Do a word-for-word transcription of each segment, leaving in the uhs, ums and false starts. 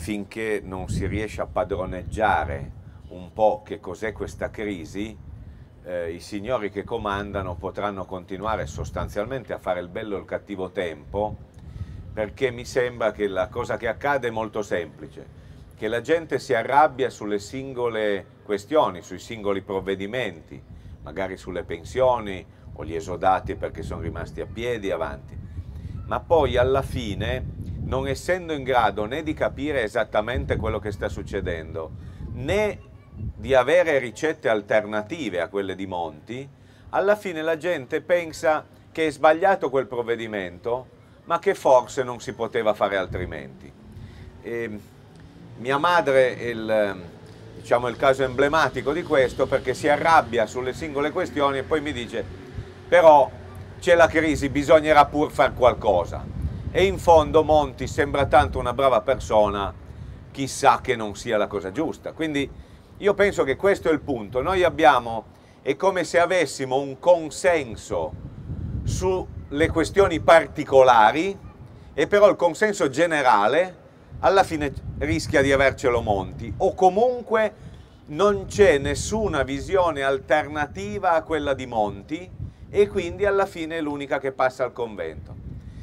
finché non si riesce a padroneggiare un po' che cos'è questa crisi, eh, i signori che comandano potranno continuare sostanzialmente a fare il bello e il cattivo tempo, perché mi sembra che la cosa che accade è molto semplice, che la gente si arrabbia sulle singole questioni, sui singoli provvedimenti, magari sulle pensioni o gli esodati perché sono rimasti a piedi avanti, ma poi alla fine, non essendo in grado né di capire esattamente quello che sta succedendo, né di avere ricette alternative a quelle di Monti, alla fine la gente pensa che è sbagliato quel provvedimento, ma che forse non si poteva fare altrimenti. E mia madre è il, diciamo, il caso emblematico di questo, perché si arrabbia sulle singole questioni e poi mi dice: però c'è la crisi, bisognerà pur far qualcosa. E in fondo Monti sembra tanto una brava persona, chissà che non sia la cosa giusta. Quindi io penso che questo è il punto. Noi abbiamo, è come se avessimo un consenso sulle questioni particolari, e però il consenso generale alla fine rischia di avercelo Monti, o comunque non c'è nessuna visione alternativa a quella di Monti, e quindi alla fine è l'unica che passa al convento.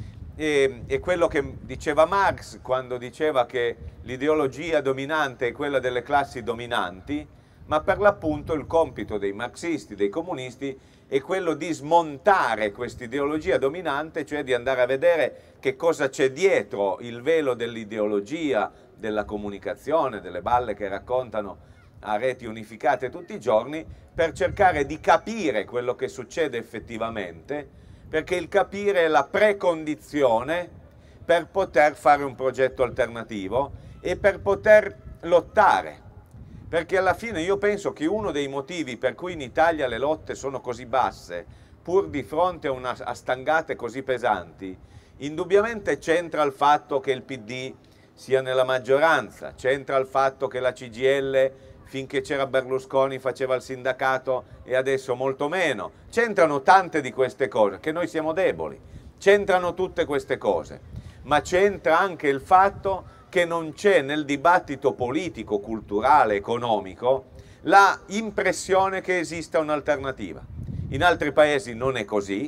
E, e quello che diceva Marx quando diceva che l'ideologia dominante è quella delle classi dominanti, ma per l'appunto il compito dei marxisti, dei comunisti, è quello di smontare questa ideologia dominante, cioè di andare a vedere che cosa c'è dietro il velo dell'ideologia, della comunicazione, delle balle che raccontano a reti unificate tutti i giorni, per cercare di capire quello che succede effettivamente, perché il capire è la precondizione per poter fare un progetto alternativo e per poter lottare. Perché alla fine io penso che uno dei motivi per cui in Italia le lotte sono così basse, pur di fronte a, una, a stangate così pesanti, indubbiamente c'entra il fatto che il P D sia nella maggioranza, c'entra il fatto che la C G I L finché c'era Berlusconi faceva il sindacato e adesso molto meno, c'entrano tante di queste cose, che noi siamo deboli, c'entrano tutte queste cose, ma c'entra anche il fatto che non c'è nel dibattito politico, culturale, economico, la impressione che esista un'alternativa. In altri paesi non è così,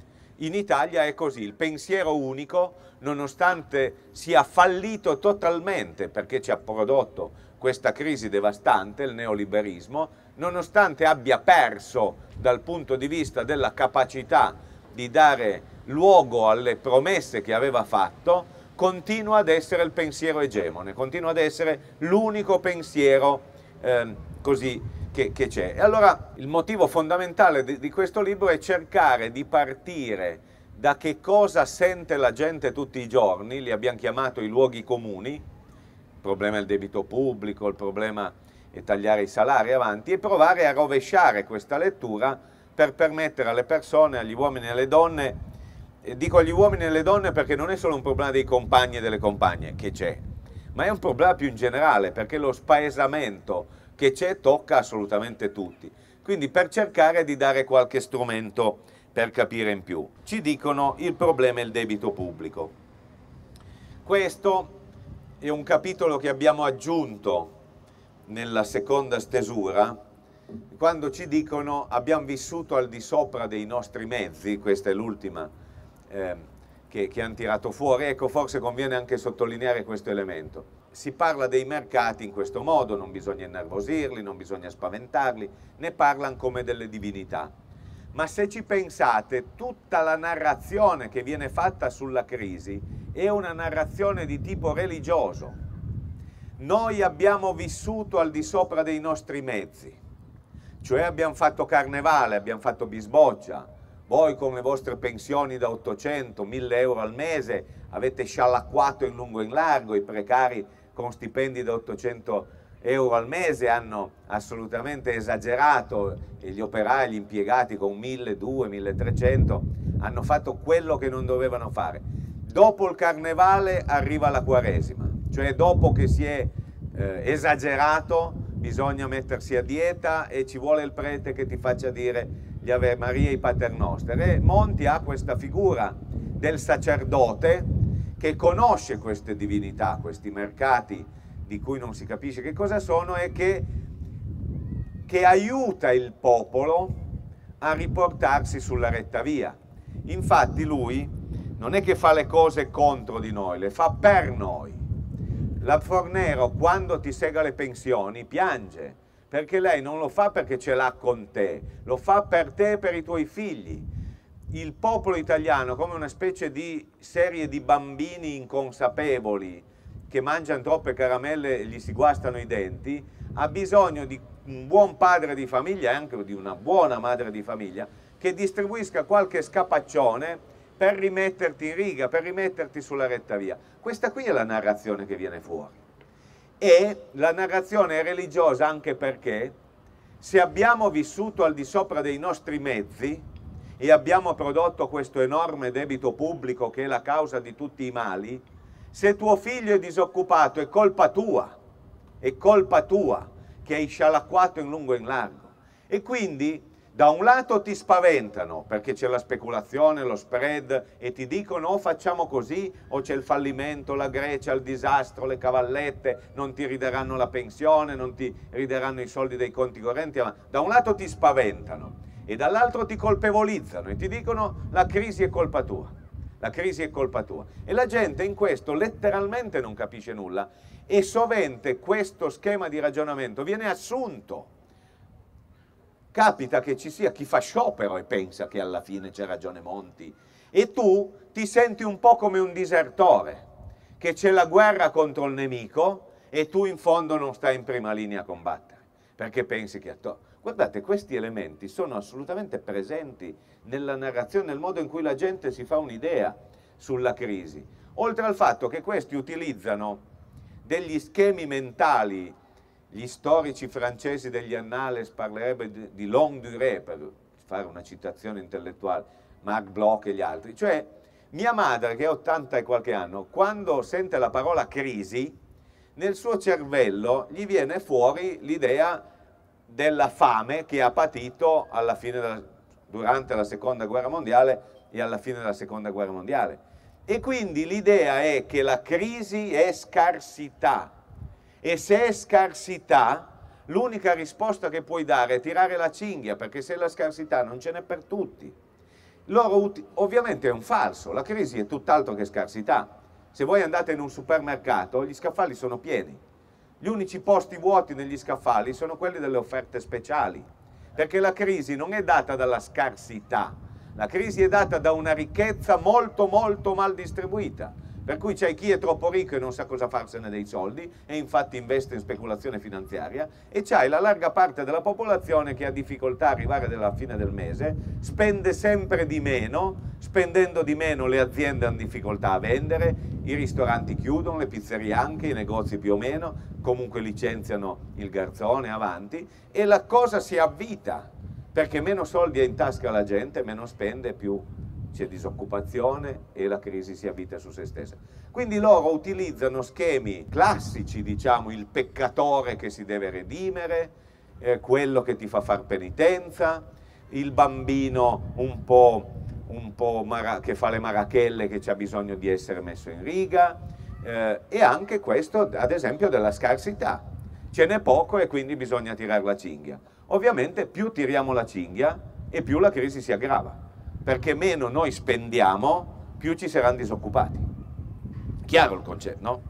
in Italia è così, il pensiero unico, nonostante sia fallito totalmente perché ci ha prodotto questa crisi devastante, il neoliberismo, nonostante abbia perso dal punto di vista della capacità di dare luogo alle promesse che aveva fatto, continua ad essere il pensiero egemone, continua ad essere l'unico pensiero eh, così che c'è. E allora il motivo fondamentale di, di questo libro è cercare di partire da che cosa sente la gente tutti i giorni, li abbiamo chiamato i luoghi comuni, il problema è il debito pubblico, il problema è tagliare i salari avanti, e provare a rovesciare questa lettura per permettere alle persone, agli uomini e alle donne, e dico agli uomini e alle donne perché non è solo un problema dei compagni e delle compagne, che c'è, ma è un problema più in generale, perché lo spaesamento che c'è tocca assolutamente tutti. Quindi per cercare di dare qualche strumento per capire in più. Ci dicono il problema è il debito pubblico. Questo è un capitolo che abbiamo aggiunto nella seconda stesura, quando ci dicono abbiamo vissuto al di sopra dei nostri mezzi, questa è l'ultima eh, che, che hanno tirato fuori. Ecco, forse conviene anche sottolineare questo elemento. Si parla dei mercati in questo modo, non bisogna innervosirli, non bisogna spaventarli, ne parlano come delle divinità. Ma se ci pensate, tutta la narrazione che viene fatta sulla crisi è una narrazione di tipo religioso. Noi abbiamo vissuto al di sopra dei nostri mezzi, cioè abbiamo fatto carnevale, abbiamo fatto bisboccia, voi con le vostre pensioni da ottocento, mille euro al mese avete sciallacquato in lungo e in largo, i precari con stipendi da ottocento euro al mese hanno assolutamente esagerato, e gli operai, gli impiegati con mille, duemila, milletrecento hanno fatto quello che non dovevano fare. Dopo il carnevale arriva la Quaresima, cioè dopo che si è eh, esagerato bisogna mettersi a dieta e ci vuole il prete che ti faccia dire gli Ave Maria e i Paternoster. E Monti ha questa figura del sacerdote che conosce queste divinità, questi mercati di cui non si capisce che cosa sono, e che, che aiuta il popolo a riportarsi sulla retta via. Infatti lui non è che fa le cose contro di noi, le fa per noi. La Fornero, quando ti sega le pensioni, piange, perché lei non lo fa perché ce l'ha con te, lo fa per te e per i tuoi figli. Il popolo italiano, come una specie di serie di bambini inconsapevoli che mangiano troppe caramelle e gli si guastano i denti, ha bisogno di un buon padre di famiglia e anche di una buona madre di famiglia che distribuisca qualche scapaccione per rimetterti in riga, per rimetterti sulla retta via. Questa qui è la narrazione che viene fuori. E la narrazione è religiosa anche perché se abbiamo vissuto al di sopra dei nostri mezzi e abbiamo prodotto questo enorme debito pubblico che è la causa di tutti i mali, se tuo figlio è disoccupato è colpa tua, è colpa tua che hai scialacquato in lungo e in largo. E quindi da un lato ti spaventano perché c'è la speculazione, lo spread, e ti dicono o facciamo così o c'è il fallimento, la Grecia, il disastro, le cavallette, non ti rideranno la pensione, non ti rideranno i soldi dei conti correnti. Ma da un lato ti spaventano e dall'altro ti colpevolizzano e ti dicono la crisi è colpa tua, la crisi è colpa tua. E la gente in questo letteralmente non capisce nulla e sovente questo schema di ragionamento viene assunto. Capita che ci sia chi fa sciopero e pensa che alla fine c'è ragione Monti e tu ti senti un po' come un disertore, che c'è la guerra contro il nemico e tu in fondo non stai in prima linea a combattere, perché pensi che attorno. Guardate, questi elementi sono assolutamente presenti nella narrazione, nel modo in cui la gente si fa un'idea sulla crisi, oltre al fatto che questi utilizzano degli schemi mentali. Gli storici francesi degli Annales parlerebbero di, di longue durée, per fare una citazione intellettuale, Marc Bloch e gli altri. Cioè, mia madre, che ha ottanta e qualche anno, quando sente la parola crisi, nel suo cervello gli viene fuori l'idea della fame che ha patito alla fine della, durante la Seconda Guerra Mondiale e alla fine della Seconda Guerra Mondiale. E quindi l'idea è che la crisi è scarsità. E se è scarsità, l'unica risposta che puoi dare è tirare la cinghia, perché se la scarsità non ce n'è per tutti. Loro, ovviamente è un falso, la crisi è tutt'altro che scarsità. Se voi andate in un supermercato, gli scaffali sono pieni. Gli unici posti vuoti negli scaffali sono quelli delle offerte speciali, perché la crisi non è data dalla scarsità, la crisi è data da una ricchezza molto molto mal distribuita. Per cui c'è chi è troppo ricco e non sa cosa farsene dei soldi e infatti investe in speculazione finanziaria, e c'hai la larga parte della popolazione che ha difficoltà a arrivare alla fine del mese, spende sempre di meno, spendendo di meno le aziende hanno difficoltà a vendere, i ristoranti chiudono, le pizzerie anche, i negozi più o meno, comunque licenziano il garzone, avanti, e la cosa si avvita, perché meno soldi ha in tasca la gente, meno spende, più c'è disoccupazione e la crisi si avvita su se stessa. Quindi loro utilizzano schemi classici, diciamo, il peccatore che si deve redimere, eh, quello che ti fa far penitenza, il bambino un po', un po' che fa le marachelle, che c'ha bisogno di essere messo in riga, eh, e anche questo, ad esempio, della scarsità. Ce n'è poco e quindi bisogna tirare la cinghia. Ovviamente più tiriamo la cinghia e più la crisi si aggrava, perché meno noi spendiamo, più ci saranno disoccupati. Chiaro il concetto, no?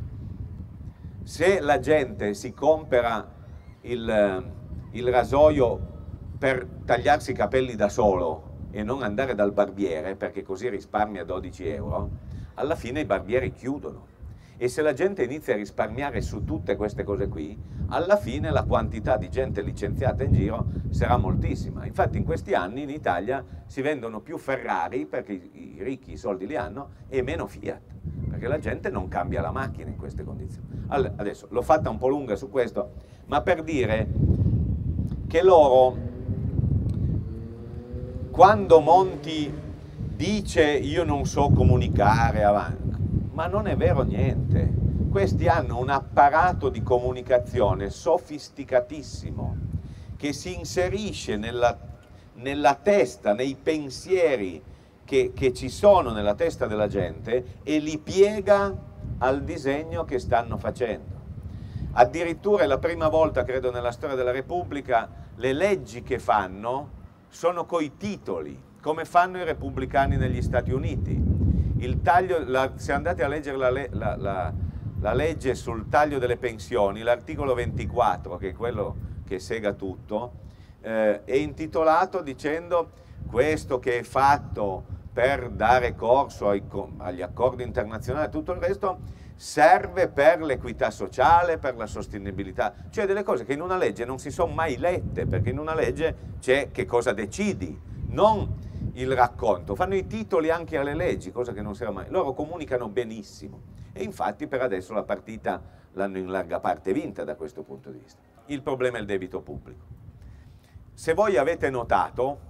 Se la gente si compra il, il rasoio per tagliarsi i capelli da solo e non andare dal barbiere, perché così risparmia dodici euro, alla fine i barbieri chiudono. E se la gente inizia a risparmiare su tutte queste cose qui, alla fine la quantità di gente licenziata in giro sarà moltissima. Infatti in questi anni in Italia si vendono più Ferrari, perché i ricchi i soldi li hanno, e meno Fiat, perché la gente non cambia la macchina in queste condizioni. Allora, adesso l'ho fatta un po' lunga su questo, ma per dire che loro, quando Monti dice io non so comunicare avanti, ma non è vero niente. Questi hanno un apparato di comunicazione sofisticatissimo che si inserisce nella, nella testa, nei pensieri che, che ci sono nella testa della gente e li piega al disegno che stanno facendo. Addirittura è la prima volta, credo, nella storia della Repubblica, le leggi che fanno sono coi titoli, come fanno i repubblicani negli Stati Uniti. Il taglio, la, se andate a leggere la, la, la, la legge sul taglio delle pensioni, l'articolo ventiquattro, che è quello che sega tutto, eh, è intitolato dicendo: questo che è fatto per dare corso ai, agli accordi internazionali e tutto il resto serve per l'equità sociale, per la sostenibilità, cioè delle cose che in una legge non si sono mai lette, perché in una legge c'è che cosa decidi, non il racconto. Fanno i titoli anche alle leggi, cosa che non si era mai. Loro comunicano benissimo e infatti per adesso la partita l'hanno in larga parte vinta da questo punto di vista. Il problema è il debito pubblico. Se voi avete notato,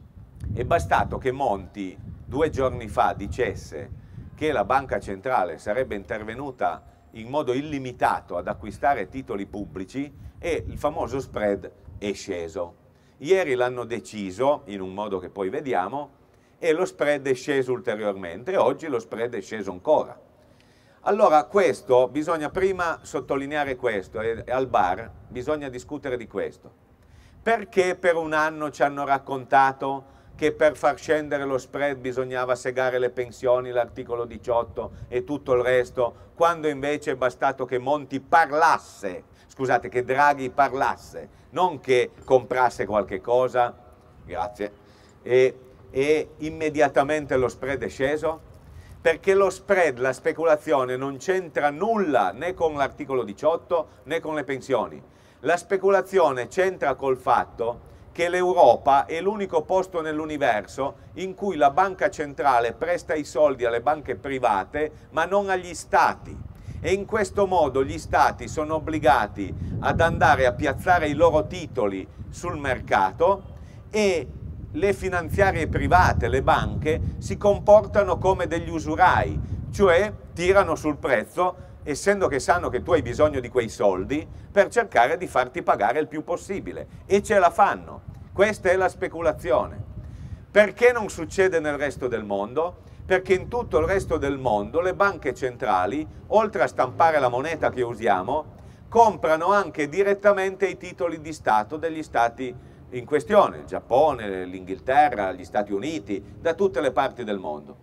è bastato che Monti due giorni fa dicesse che la banca centrale sarebbe intervenuta in modo illimitato ad acquistare titoli pubblici e il famoso spread è sceso. Ieri l'hanno deciso, in un modo che poi vediamo, e lo spread è sceso ulteriormente, e oggi lo spread è sceso ancora. Allora questo, bisogna prima sottolineare questo, e al bar bisogna discutere di questo. Perché per un anno ci hanno raccontato che per far scendere lo spread bisognava segare le pensioni, l'articolo diciotto e tutto il resto, quando invece è bastato che Monti parlasse, scusate, che Draghi parlasse, non che comprasse qualche cosa, grazie, e, e immediatamente lo spread è sceso? Perché lo spread, la speculazione, non c'entra nulla né con l'articolo diciotto né con le pensioni. La speculazione c'entra col fatto che l'Europa è l'unico posto nell'universo in cui la banca centrale presta i soldi alle banche private ma non agli stati, e in questo modo gli stati sono obbligati ad andare a piazzare i loro titoli sul mercato e le finanziarie private, le banche, si comportano come degli usurai, cioè tirano sul prezzo essendo che sanno che tu hai bisogno di quei soldi per cercare di farti pagare il più possibile, e ce la fanno. Questa è la speculazione. Perché non succede nel resto del mondo? Perché in tutto il resto del mondo le banche centrali, oltre a stampare la moneta che usiamo, comprano anche direttamente i titoli di Stato degli stati in questione, il Giappone, l'Inghilterra, gli Stati Uniti, da tutte le parti del mondo.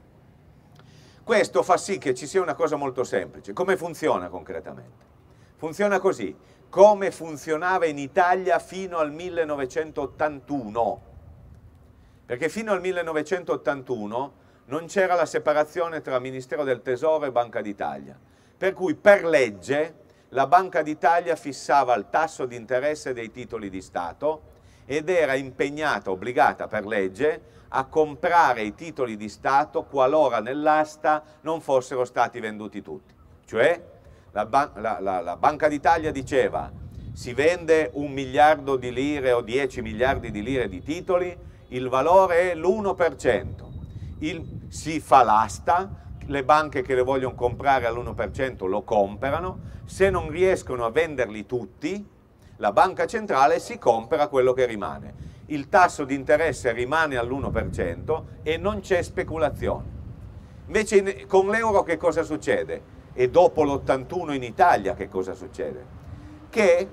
Questo fa sì che ci sia una cosa molto semplice. Come funziona concretamente? Funziona così, come funzionava in Italia fino al millenovecentottantuno. Perché fino al millenovecentottantuno non c'era la separazione tra Ministero del Tesoro e Banca d'Italia. Per cui per legge la Banca d'Italia fissava il tasso di interesse dei titoli di Stato ed era impegnata, obbligata per legge, a comprare i titoli di Stato qualora nell'asta non fossero stati venduti tutti. Cioè la, ban la, la, la Banca d'Italia diceva: si vende un miliardo di lire o dieci miliardi di lire di titoli, il valore è l'uno per cento. Il, si fa l'asta, le banche che le vogliono comprare all'uno per cento lo comprano, se non riescono a venderli tutti, la banca centrale si compra quello che rimane. Il tasso di interesse rimane all'uno per cento e non c'è speculazione. Invece con l'euro che cosa succede? E dopo l'ottantuno in Italia che cosa succede? Che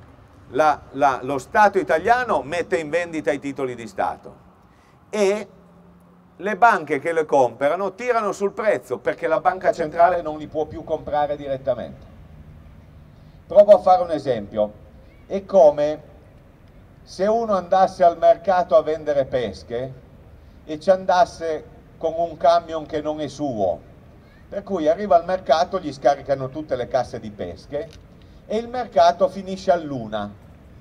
la, la, lo Stato italiano mette in vendita i titoli di Stato e le banche che le comprano tirano sul prezzo perché la banca centrale non li può più comprare direttamente. Provo a fare un esempio. È come se uno andasse al mercato a vendere pesche e ci andasse con un camion che non è suo, per cui arriva al mercato, gli scaricano tutte le casse di pesche e il mercato finisce all'una.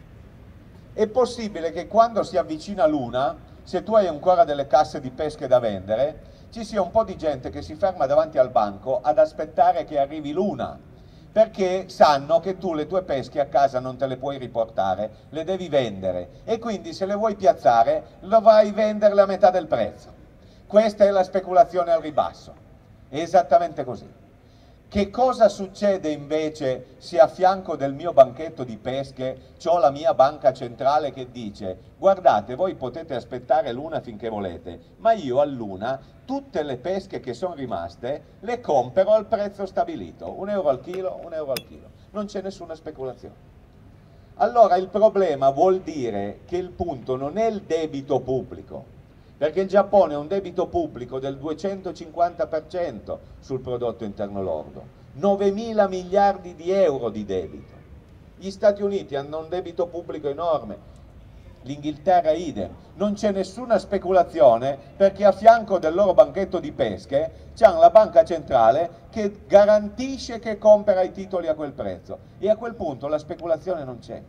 È possibile che quando si avvicina l'una, se tu hai ancora delle casse di pesche da vendere, ci sia un po' di gente che si ferma davanti al banco ad aspettare che arrivi l'una, perché sanno che tu le tue pesche a casa non te le puoi riportare, le devi vendere e quindi se le vuoi piazzare dovrai venderle a metà del prezzo. Questa è la speculazione al ribasso, è esattamente così. Che cosa succede invece se a fianco del mio banchetto di pesche c'ho la mia banca centrale che dice: guardate, voi potete aspettare l'una finché volete, ma io all'una tutte le pesche che sono rimaste le compro al prezzo stabilito, un euro al chilo, un euro al chilo, non c'è nessuna speculazione. Allora il problema vuol dire che il punto non è il debito pubblico, perché il Giappone ha un debito pubblico del duecentocinquanta per cento sul prodotto interno lordo, novemila miliardi di euro di debito. Gli Stati Uniti hanno un debito pubblico enorme, l'Inghilterra idem. Non c'è nessuna speculazione perché a fianco del loro banchetto di pesche c'hanno la banca centrale che garantisce che compra i titoli a quel prezzo, e a quel punto la speculazione non c'è.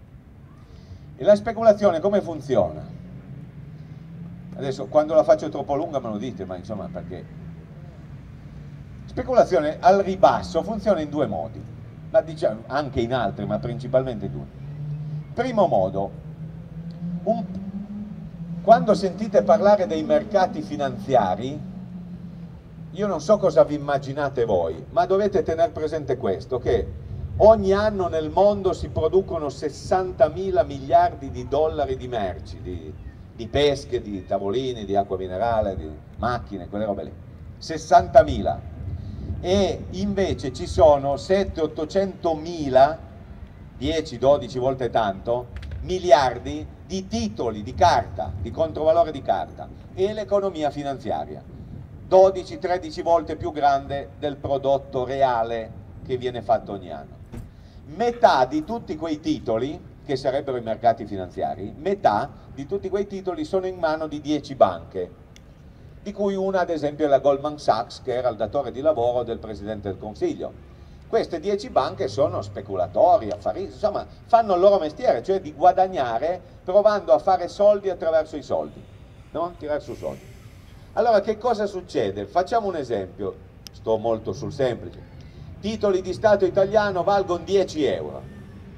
E la speculazione come funziona? Adesso quando la faccio troppo lunga me lo dite, ma insomma, perché speculazione al ribasso funziona in due modi, ma diciamo anche in altri, ma principalmente due. Primo modo, un, quando sentite parlare dei mercati finanziari, io non so cosa vi immaginate voi, ma dovete tenere presente questo, che ogni anno nel mondo si producono sessantamila miliardi di dollari di merci, di di pesche, di tavolini, di acqua minerale, di macchine, quelle robe lì, sessantamila, e invece ci sono settecento ottocentomila, dieci dodici volte tanto, miliardi di titoli di carta, di controvalore di carta, e l'economia finanziaria, dodici tredici volte più grande del prodotto reale che viene fatto ogni anno. Metà di tutti quei titoli, che sarebbero i mercati finanziari, metà di tutti quei titoli sono in mano di dieci banche, di cui una ad esempio è la Goldman Sachs, che era il datore di lavoro del Presidente del Consiglio. Queste dieci banche sono speculatori, affaristi, insomma fanno il loro mestiere, cioè di guadagnare provando a fare soldi attraverso i soldi, no? Tirare su soldi. Allora che cosa succede? Facciamo un esempio, sto molto sul semplice. Titoli di Stato italiano valgono dieci euro.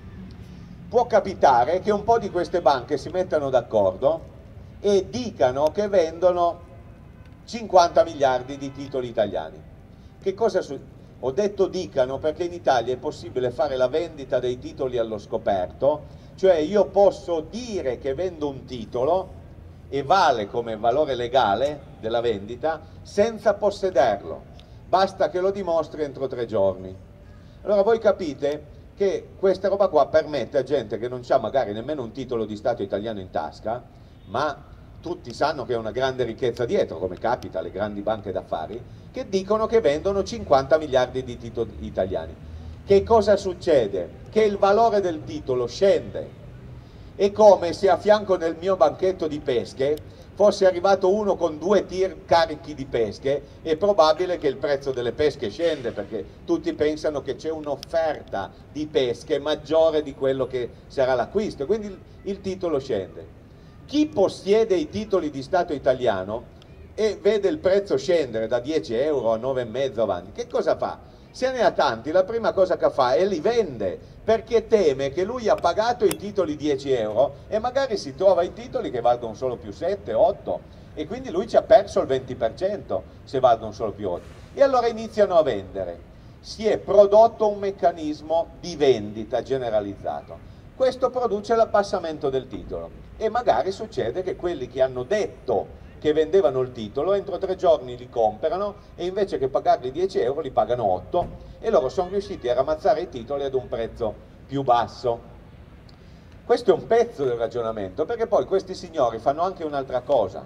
Può capitare che un po' di queste banche si mettano d'accordo e dicano che vendono cinquanta miliardi di titoli italiani. Che cosa succede? Ho detto dicano perché in Italia è possibile fare la vendita dei titoli allo scoperto, cioè io posso dire che vendo un titolo e vale come valore legale della vendita senza possederlo, basta che lo dimostri entro tre giorni. Allora voi capite che questa roba qua permette a gente che non ha magari nemmeno un titolo di Stato italiano in tasca, ma tutti sanno che è una grande ricchezza dietro, come capita alle grandi banche d'affari, che dicono che vendono cinquanta miliardi di titoli italiani. Che cosa succede? Che il valore del titolo scende. È come se a fianco del mio banchetto di pesche fosse arrivato uno con due tir carichi di pesche, è probabile che il prezzo delle pesche scende, perché tutti pensano che c'è un'offerta di pesche maggiore di quello che sarà l'acquisto, quindi il, il titolo scende. Chi possiede i titoli di Stato italiano e vede il prezzo scendere da dieci euro a nove e mezzo avanti, che cosa fa? Se ne ha tanti, la prima cosa che fa è li vende, perché teme che lui ha pagato i titoli dieci euro e magari si trova i titoli che valgono solo più sette, otto, e quindi lui ci ha perso il venti per cento se valgono solo più otto. E allora iniziano a vendere. Si è prodotto un meccanismo di vendita generalizzato. Questo produce l'abbassamento del titolo e magari succede che quelli che hanno detto che vendevano il titolo entro tre giorni li comprano e invece che pagarli dieci euro li pagano otto, e loro sono riusciti a ramazzare i titoli ad un prezzo più basso. Questo è un pezzo del ragionamento, perché poi questi signori fanno anche un'altra cosa.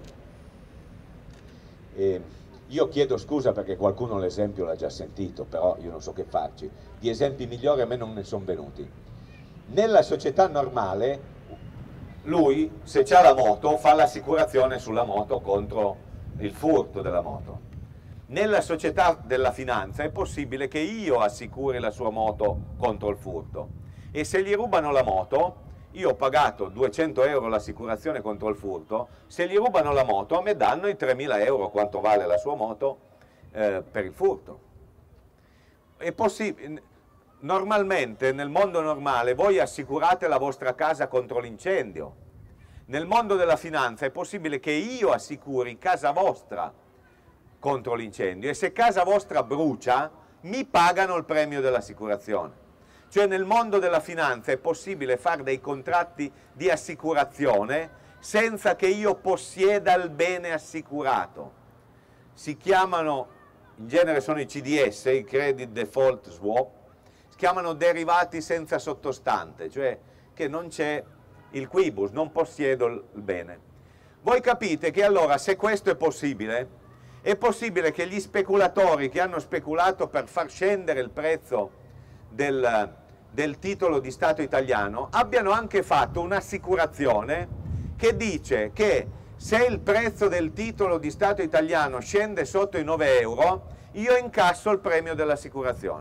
E io chiedo scusa perché qualcuno l'esempio l'ha già sentito, però io non so che farci. Di esempi migliori a me non ne sono venuti. Nella società normale lui, se c'ha la moto, fa l'assicurazione sulla moto contro il furto della moto. Nella società della finanza è possibile che io assicuri la sua moto contro il furto, e se gli rubano la moto, io ho pagato duecento euro l'assicurazione contro il furto, se gli rubano la moto a me danno i tremila euro, quanto vale la sua moto, eh, per il furto. È possibile. Normalmente nel mondo normale voi assicurate la vostra casa contro l'incendio. Nel mondo della finanza è possibile che io assicuri casa vostra contro l'incendio, e se casa vostra brucia mi pagano il premio dell'assicurazione. Cioè nel mondo della finanza è possibile fare dei contratti di assicurazione senza che io possieda il bene assicurato. Si chiamano, in genere sono i C D S, i Credit Default Swap, si chiamano derivati senza sottostante, cioè che non c'è il quibus, non possiedo il bene. Voi capite che allora se questo è possibile, è possibile che gli speculatori che hanno speculato per far scendere il prezzo del, del titolo di Stato italiano abbiano anche fatto un'assicurazione che dice che se il prezzo del titolo di Stato italiano scende sotto i nove euro, io incasso il premio dell'assicurazione.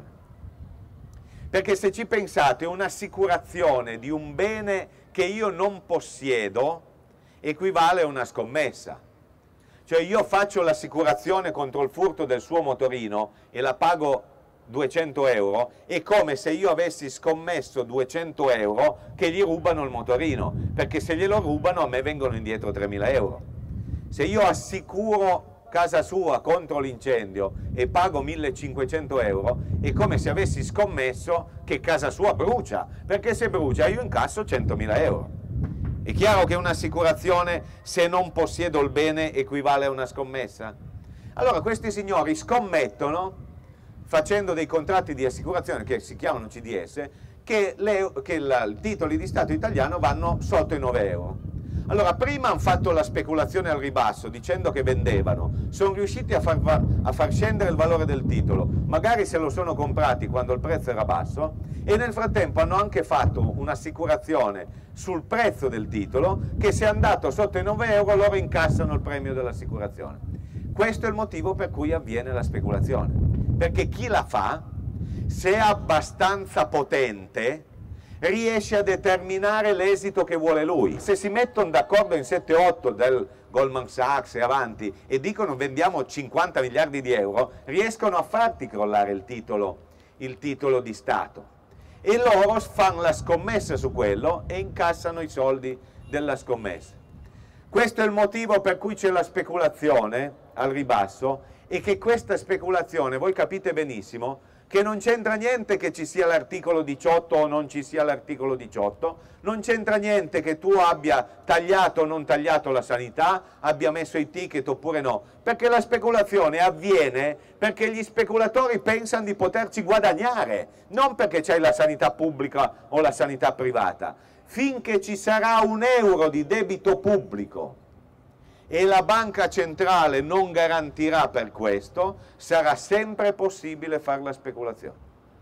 Perché se ci pensate, un'assicurazione di un bene che io non possiedo equivale a una scommessa. Cioè io faccio l'assicurazione contro il furto del suo motorino e la pago duecento euro, è come se io avessi scommesso duecento euro che gli rubano il motorino, perché se glielo rubano a me vengono indietro tremila euro. Se io assicuro casa sua contro l'incendio e pago millecinquecento euro, è come se avessi scommesso che casa sua brucia, perché se brucia io incasso centomila euro. È chiaro che un'assicurazione, se non possiedo il bene, equivale a una scommessa? Allora questi signori scommettono, facendo dei contratti di assicurazione che si chiamano C D S, che, le, che la, i titoli di Stato italiano vanno sotto i nove euro. Allora prima hanno fatto la speculazione al ribasso dicendo che vendevano, sono riusciti a far, a far scendere il valore del titolo, magari se lo sono comprati quando il prezzo era basso, e nel frattempo hanno anche fatto un'assicurazione sul prezzo del titolo che se è andato sotto i nove euro loro incassano il premio dell'assicurazione. Questo è il motivo per cui avviene la speculazione, perché chi la fa, se è abbastanza potente, riesce a determinare l'esito che vuole lui. Se si mettono d'accordo in sette otto del Goldman Sachs e avanti e dicono vendiamo cinquanta miliardi di euro, riescono a farti crollare il titolo, il titolo di Stato. E loro fanno la scommessa su quello e incassano i soldi della scommessa. Questo è il motivo per cui c'è la speculazione al ribasso, e che questa speculazione, voi capite benissimo, che non c'entra niente che ci sia l'articolo diciotto o non ci sia l'articolo diciotto, non c'entra niente che tu abbia tagliato o non tagliato la sanità, abbia messo i ticket oppure no, perché la speculazione avviene perché gli speculatori pensano di poterci guadagnare, non perché c'è la sanità pubblica o la sanità privata. Finché ci sarà un euro di debito pubblico e la banca centrale non garantirà per questo, sarà sempre possibile fare la speculazione.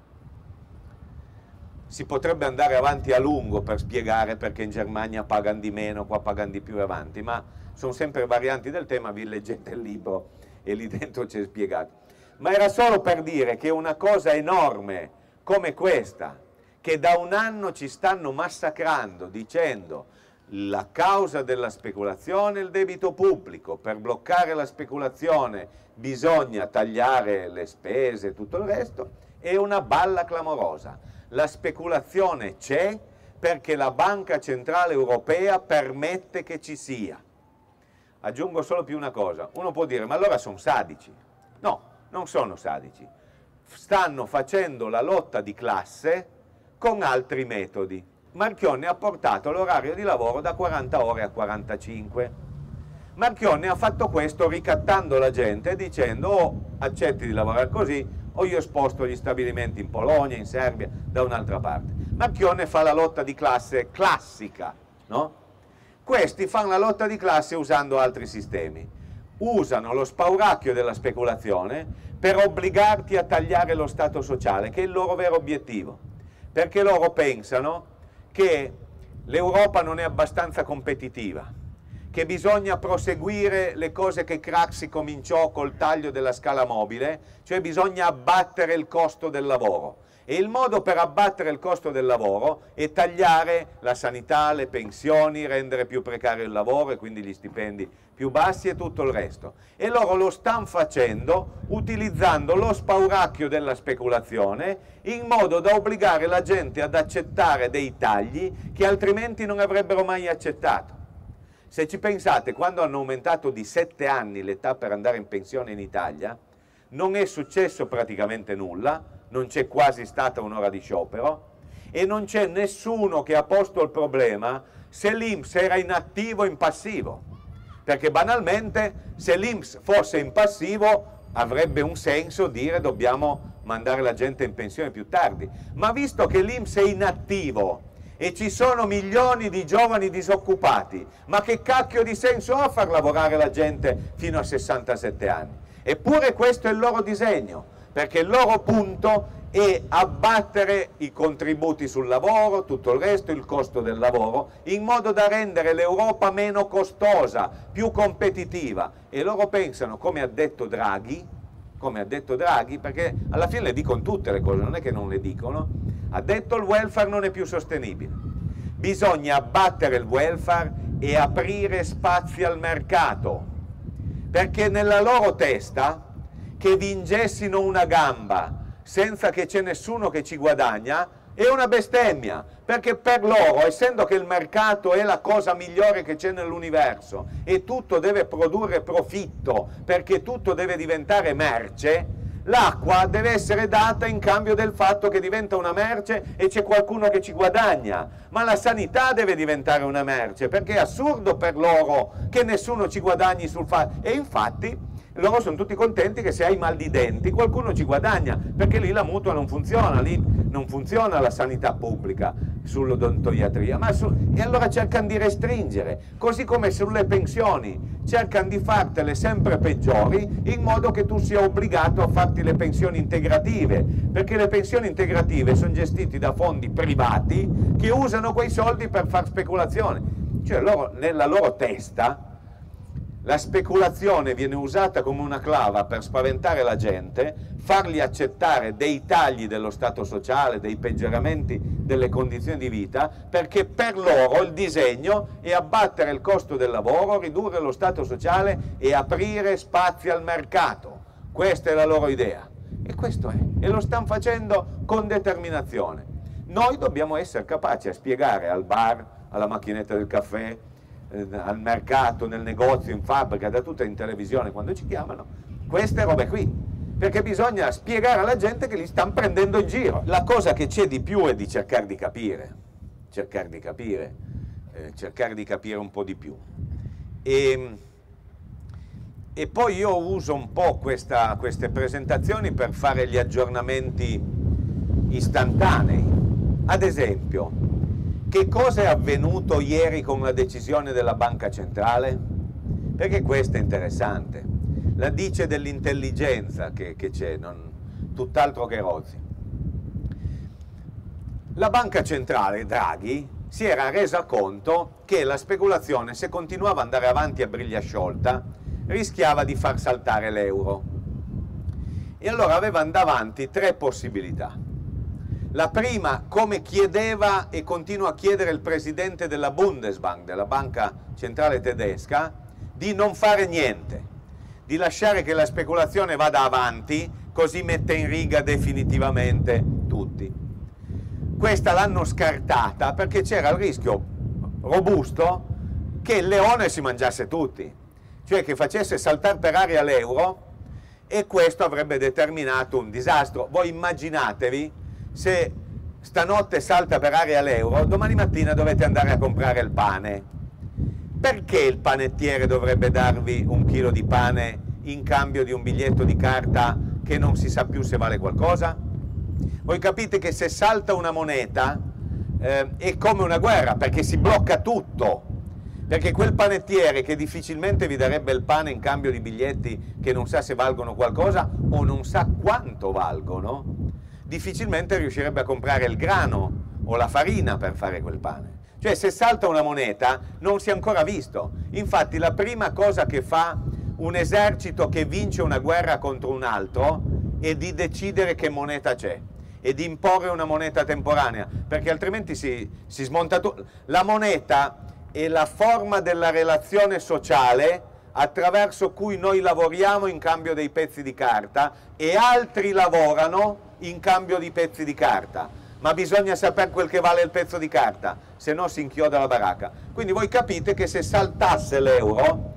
Si potrebbe andare avanti a lungo per spiegare perché in Germania pagano di meno, qua pagano di più avanti, ma sono sempre varianti del tema, vi leggete il libro e lì dentro c'è spiegato. Ma era solo per dire che una cosa enorme come questa, che da un anno ci stanno massacrando dicendo la causa della speculazione è il debito pubblico, per bloccare la speculazione bisogna tagliare le spese e tutto il resto, è una balla clamorosa. La speculazione c'è perché la Banca Centrale Europea permette che ci sia. Aggiungo solo più una cosa, uno può dire ma allora sono sadici. No, non sono sadici, stanno facendo la lotta di classe con altri metodi. Marchionne ha portato l'orario di lavoro da quaranta ore a quarantacinque. Marchionne ha fatto questo ricattando la gente dicendo o accetti di lavorare così o io sposto gli stabilimenti in Polonia, in Serbia, da un'altra parte. Marchionne fa la lotta di classe classica, no? Questi fanno la lotta di classe usando altri sistemi. Usano lo spauracchio della speculazione per obbligarti a tagliare lo Stato sociale, che è il loro vero obiettivo, perché loro pensano che l'Europa non è abbastanza competitiva, che bisogna proseguire le cose che Craxi cominciò col taglio della scala mobile, cioè bisogna abbattere il costo del lavoro. E il modo per abbattere il costo del lavoro è tagliare la sanità, le pensioni, rendere più precario il lavoro e quindi gli stipendi più bassi e tutto il resto. E loro lo stanno facendo utilizzando lo spauracchio della speculazione in modo da obbligare la gente ad accettare dei tagli che altrimenti non avrebbero mai accettato. Se ci pensate, quando hanno aumentato di sette anni l'età per andare in pensione in Italia, non è successo praticamente nulla, non c'è quasi stata un'ora di sciopero e non c'è nessuno che ha posto il problema se l'I N P S era in attivo o in passivo, perché banalmente se l'I N P S fosse in passivo avrebbe un senso dire dobbiamo mandare la gente in pensione più tardi, ma visto che l'I N P S è in attivo e ci sono milioni di giovani disoccupati, ma che cacchio di senso ha far lavorare la gente fino a sessantasette anni? Eppure questo è il loro disegno, perché il loro punto è abbattere i contributi sul lavoro, tutto il resto, il costo del lavoro, in modo da rendere l'Europa meno costosa, più competitiva. E loro pensano, come ha detto Draghi, come ha detto Draghi, perché alla fine le dicono tutte le cose, non è che non le dicono, ha detto il welfare non è più sostenibile. Bisogna abbattere il welfare e aprire spazi al mercato, perché nella loro testa che vingessino una gamba senza che c'è nessuno che ci guadagna è una bestemmia, perché per loro, essendo che il mercato è la cosa migliore che c'è nell'universo e tutto deve produrre profitto perché tutto deve diventare merce, l'acqua deve essere data in cambio del fatto che diventa una merce e c'è qualcuno che ci guadagna, ma la sanità deve diventare una merce, perché è assurdo per loro che nessuno ci guadagni sul fatto, e infatti loro sono tutti contenti che se hai mal di denti qualcuno ci guadagna, perché lì la mutua non funziona, lì non funziona la sanità pubblica sull'odontoiatria, ma su... e allora cercano di restringere, così come sulle pensioni cercano di fartele sempre peggiori in modo che tu sia obbligato a farti le pensioni integrative, perché le pensioni integrative sono gestite da fondi privati che usano quei soldi per far speculazione, cioè loro, nella loro testa la speculazione viene usata come una clava per spaventare la gente, fargli accettare dei tagli dello Stato sociale, dei peggioramenti delle condizioni di vita, perché per loro il disegno è abbattere il costo del lavoro, ridurre lo Stato sociale e aprire spazi al mercato. Questa è la loro idea. E questo è. E lo stanno facendo con determinazione. Noi dobbiamo essere capaci a spiegare al bar, alla macchinetta del caffè, al mercato, nel negozio, in fabbrica, da tutta in televisione quando ci chiamano, queste robe qui, perché bisogna spiegare alla gente che li stanno prendendo in giro. La cosa che c'è di più è di cercare di capire, cercare di capire, eh, cercare di capire un po' di più. E, e poi io uso un po' questa, queste presentazioni per fare gli aggiornamenti istantanei. Ad esempio, che cosa è avvenuto ieri con la decisione della Banca Centrale? Perché questo è interessante. La dice dell'intelligenza che c'è, tutt'altro che rozzi. La Banca Centrale, Draghi, si era resa conto che la speculazione, se continuava ad andare avanti a briglia sciolta, rischiava di far saltare l'euro. E allora aveva davanti tre possibilità. La prima, come chiedeva e continua a chiedere il presidente della Bundesbank, della banca centrale tedesca, di non fare niente, di lasciare che la speculazione vada avanti, così mette in riga definitivamente tutti. Questa l'hanno scartata perché c'era il rischio robusto che il leone si mangiasse tutti, cioè che facesse saltare per aria l'euro, e questo avrebbe determinato un disastro. Voi immaginatevi se stanotte salta per aria l'euro, domani mattina dovete andare a comprare il pane. Perché il panettiere dovrebbe darvi un chilo di pane in cambio di un biglietto di carta che non si sa più se vale qualcosa? Voi capite che se salta una moneta eh, è come una guerra, perché si blocca tutto, perché quel panettiere che difficilmente vi darebbe il pane in cambio di biglietti che non sa se valgono qualcosa o non sa quanto valgono, difficilmente riuscirebbe a comprare il grano o la farina per fare quel pane. Cioè, se salta una moneta non si è ancora visto. Infatti la prima cosa che fa un esercito che vince una guerra contro un altro è di decidere che moneta c'è e di imporre una moneta temporanea, perché altrimenti si, si smonta tutto. La moneta è la forma della relazione sociale attraverso cui noi lavoriamo in cambio dei pezzi di carta e altri lavorano in cambio di pezzi di carta, ma bisogna sapere quel che vale il pezzo di carta, se no si inchioda la baracca. Quindi voi capite che se saltasse l'euro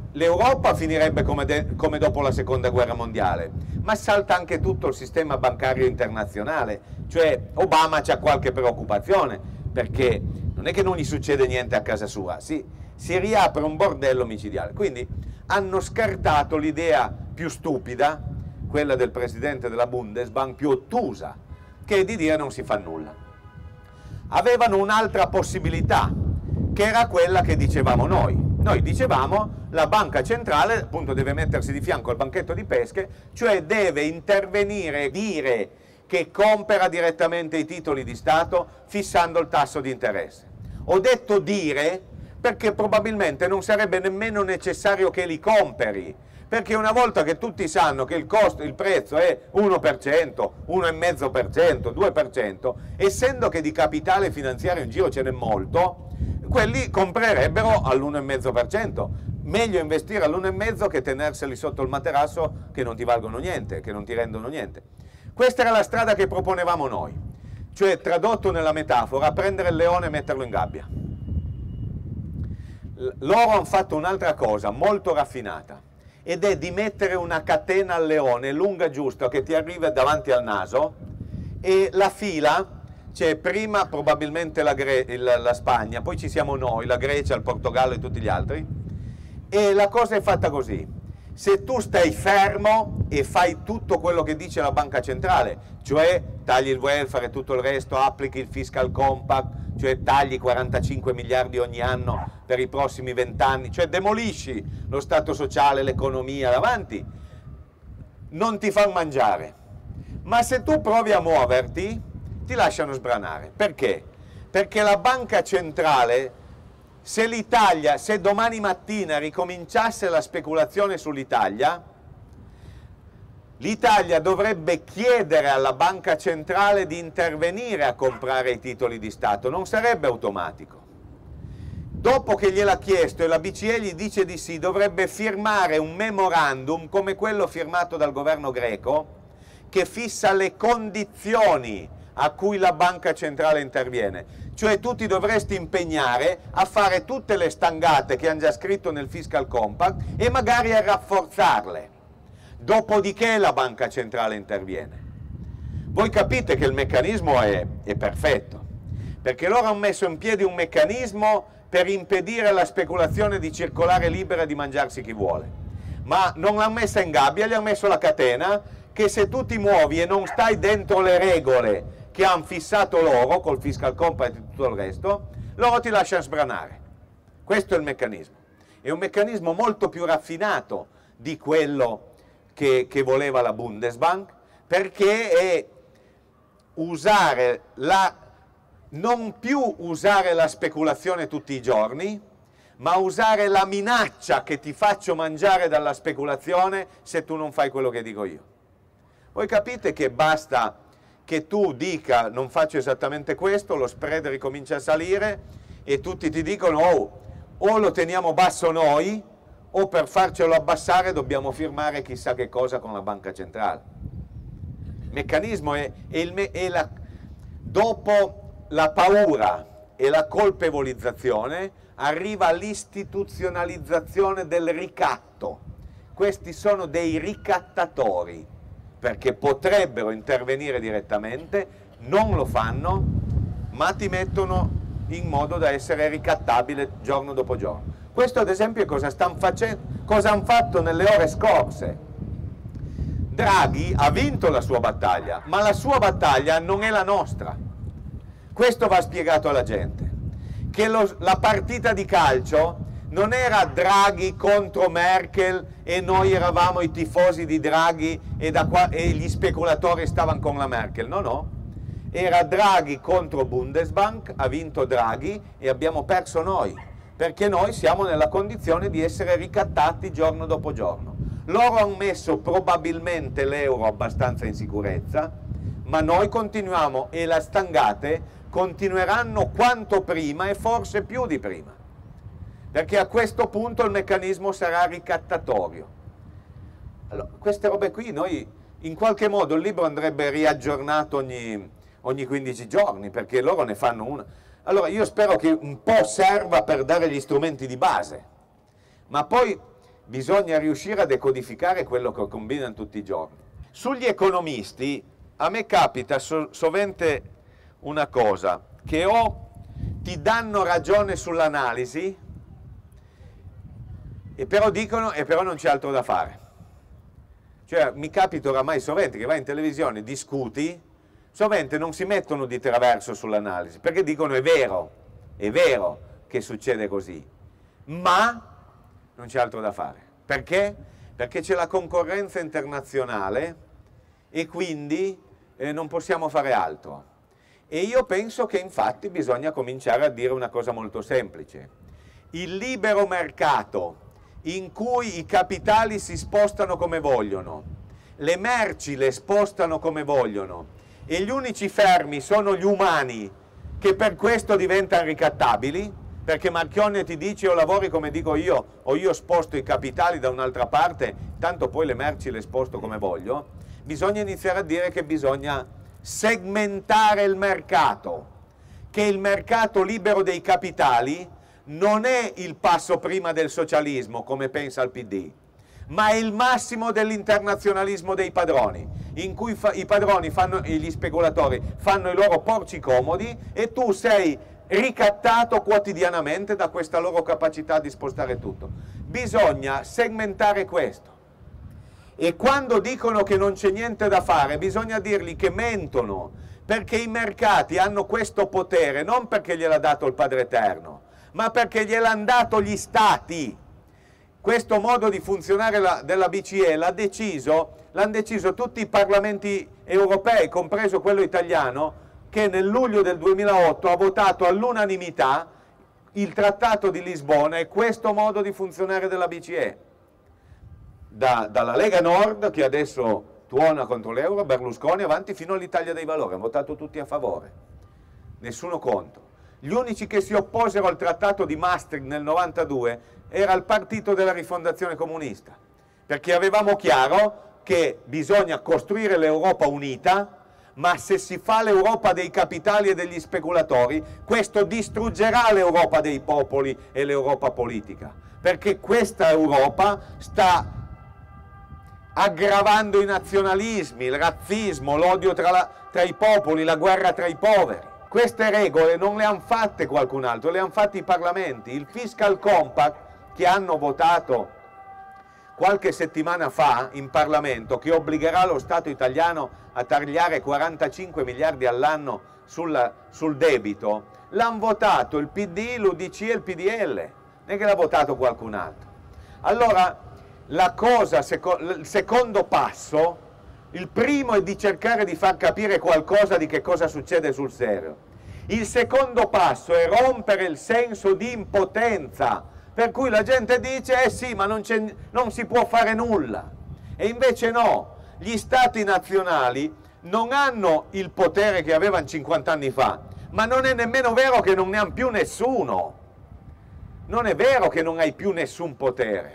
l'Europa finirebbe come, de, come dopo la seconda guerra mondiale, ma salta anche tutto il sistema bancario internazionale, cioè Obama c'ha qualche preoccupazione, perché non è che non gli succede niente a casa sua, si, si riapre un bordello micidiale. Quindi hanno scartato l'idea più stupida, quella del presidente della Bundesbank, più ottusa, che è di dire non si fa nulla. Avevano un'altra possibilità, che era quella che dicevamo noi. Noi dicevamo la banca centrale appunto deve mettersi di fianco al banchetto di pesche, cioè deve intervenire e dire che compra direttamente i titoli di Stato fissando il tasso di interesse. Ho detto dire perché probabilmente non sarebbe nemmeno necessario che li compri, perché una volta che tutti sanno che il costo, il prezzo è uno per cento, uno virgola cinque per cento, due per cento, essendo che di capitale finanziario in giro ce n'è molto, quelli comprerebbero all'uno virgola cinque per cento. Meglio investire all'uno virgola cinque che tenerseli sotto il materasso che non ti valgono niente, che non ti rendono niente. Questa era la strada che proponevamo noi, cioè tradotto nella metafora, prendere il leone e metterlo in gabbia. Loro hanno fatto un'altra cosa molto raffinata, ed è di mettere una catena al leone lunga giusto che ti arriva davanti al naso, e la fila c'è prima probabilmente la, Gre la, la Spagna, poi ci siamo noi, la Grecia, il Portogallo e tutti gli altri, e la cosa è fatta così: se tu stai fermo e fai tutto quello che dice la banca centrale, cioè tagli il welfare e tutto il resto, applichi il fiscal compact, cioè tagli quarantacinque miliardi ogni anno per i prossimi vent'anni, cioè demolisci lo stato sociale, l'economia davanti, non ti fanno mangiare. Ma se tu provi a muoverti, ti lasciano sbranare. Perché? Perché la banca centrale, se l'Italia, se domani mattina ricominciasse la speculazione sull'Italia, l'Italia dovrebbe chiedere alla banca centrale di intervenire a comprare i titoli di Stato, non sarebbe automatico. Dopo che gliel'ha chiesto e la B C E gli dice di sì, dovrebbe firmare un memorandum come quello firmato dal governo greco, che fissa le condizioni a cui la banca centrale interviene. Cioè tu ti dovresti impegnare a fare tutte le stangate che hanno già scritto nel fiscal compact e magari a rafforzarle. Dopodiché la banca centrale interviene. Voi capite che il meccanismo è, è perfetto, perché loro hanno messo in piedi un meccanismo per impedire la speculazione di circolare libera e di mangiarsi chi vuole. Ma non l'hanno messa in gabbia, gli hanno messo la catena che se tu ti muovi e non stai dentro le regole che hanno fissato loro, col fiscal compact e tutto il resto, loro ti lasciano sbranare. Questo è il meccanismo. È un meccanismo molto più raffinato di quello che, che voleva la Bundesbank, perché è usare la, non più usare la speculazione tutti i giorni, ma usare la minaccia che ti faccio mangiare dalla speculazione se tu non fai quello che dico io. Voi capite che basta che tu dica non faccio esattamente questo, lo spread ricomincia a salire e tutti ti dicono oh, o lo teniamo basso noi o per farcelo abbassare dobbiamo firmare chissà che cosa con la banca centrale. Il meccanismo è, è, il me, è la, dopo la paura e la colpevolizzazione arriva l'istituzionalizzazione del ricatto. Questi sono dei ricattatori, perché potrebbero intervenire direttamente, non lo fanno, ma ti mettono in modo da essere ricattabile giorno dopo giorno. Questo ad esempio è cosa stanno facendo, cosa hanno fatto nelle ore scorse. Draghi ha vinto la sua battaglia, ma la sua battaglia non è la nostra. Questo va spiegato alla gente, che lo, la partita di calcio non era Draghi contro Merkel e noi eravamo i tifosi di Draghi e, da qua, e gli speculatori stavano con la Merkel, no no, era Draghi contro Bundesbank, ha vinto Draghi e abbiamo perso noi, perché noi siamo nella condizione di essere ricattati giorno dopo giorno. Loro hanno messo probabilmente l'euro abbastanza in sicurezza, ma noi continuiamo e le stangate continueranno quanto prima e forse più di prima, perché a questo punto il meccanismo sarà ricattatorio. Allora, queste robe qui noi in qualche modo il libro andrebbe riaggiornato ogni, ogni quindici giorni, perché loro ne fanno una. Allora io spero che un po' serva per dare gli strumenti di base, ma poi bisogna riuscire a decodificare quello che combinano tutti i giorni. Sugli economisti a me capita so, sovente una cosa, che o ti danno ragione sull'analisi e però dicono e però non c'è altro da fare. Cioè mi capita oramai sovente che vai in televisione, discuti, sovente non si mettono di traverso sull'analisi, perché dicono è vero, è vero che succede così, ma non c'è altro da fare. Perché? Perché c'è la concorrenza internazionale e quindi eh, non possiamo fare altro. E io penso che infatti bisogna cominciare a dire una cosa molto semplice. Il libero mercato in cui i capitali si spostano come vogliono, le merci le spostano come vogliono e gli unici fermi sono gli umani che per questo diventano ricattabili, perché Marchionne ti dice o lavori come dico io o io sposto i capitali da un'altra parte, tanto poi le merci le sposto come voglio. Bisogna iniziare a dire che bisogna segmentare il mercato, che il mercato libero dei capitali non è il passo prima del socialismo, come pensa il P D, ma è il massimo dell'internazionalismo dei padroni, in cui fa, i padroni fanno, e gli speculatori fanno i loro porci comodi e tu sei ricattato quotidianamente da questa loro capacità di spostare tutto. Bisogna segmentare questo. E quando dicono che non c'è niente da fare, bisogna dirgli che mentono, perché i mercati hanno questo potere non perché gliel'ha dato il Padre Eterno, ma perché gliel'hanno dato gli Stati. Questo modo di funzionare la, della B C E l'ha deciso, l'hanno deciso tutti i parlamenti europei, compreso quello italiano, che nel luglio del duemilaotto ha votato all'unanimità il Trattato di Lisbona e questo modo di funzionare della B C E. Da, dalla Lega Nord, che adesso tuona contro l'euro, Berlusconi avanti fino all'Italia dei Valori, hanno votato tutti a favore, nessuno contro. Gli unici che si opposero al Trattato di Maastricht nel novantadue era il partito della Rifondazione Comunista, perché avevamo chiaro che bisogna costruire l'Europa unita, ma se si fa l'Europa dei capitali e degli speculatori, questo distruggerà l'Europa dei popoli e l'Europa politica, perché questa Europa sta aggravando i nazionalismi, il razzismo, l'odio tra, la, tra i popoli, la guerra tra i poveri. Queste regole non le hanno fatte qualcun altro, le hanno fatte i parlamenti. Il Fiscal Compact che hanno votato qualche settimana fa in Parlamento, che obbligherà lo Stato italiano a tagliare quarantacinque miliardi all'anno sul, sul debito, l'hanno votato il P D, l'U D C e il P D L, non è che l'ha votato qualcun altro. Allora, la cosa, il secondo passo, il primo è di cercare di far capire qualcosa di che cosa succede sul serio. Il secondo passo è rompere il senso di impotenza, per cui la gente dice eh sì, ma non, non si può fare nulla. E invece no, gli stati nazionali non hanno il potere che avevano cinquanta anni fa, ma non è nemmeno vero che non ne hanno più nessuno. Non è vero che non hai più nessun potere.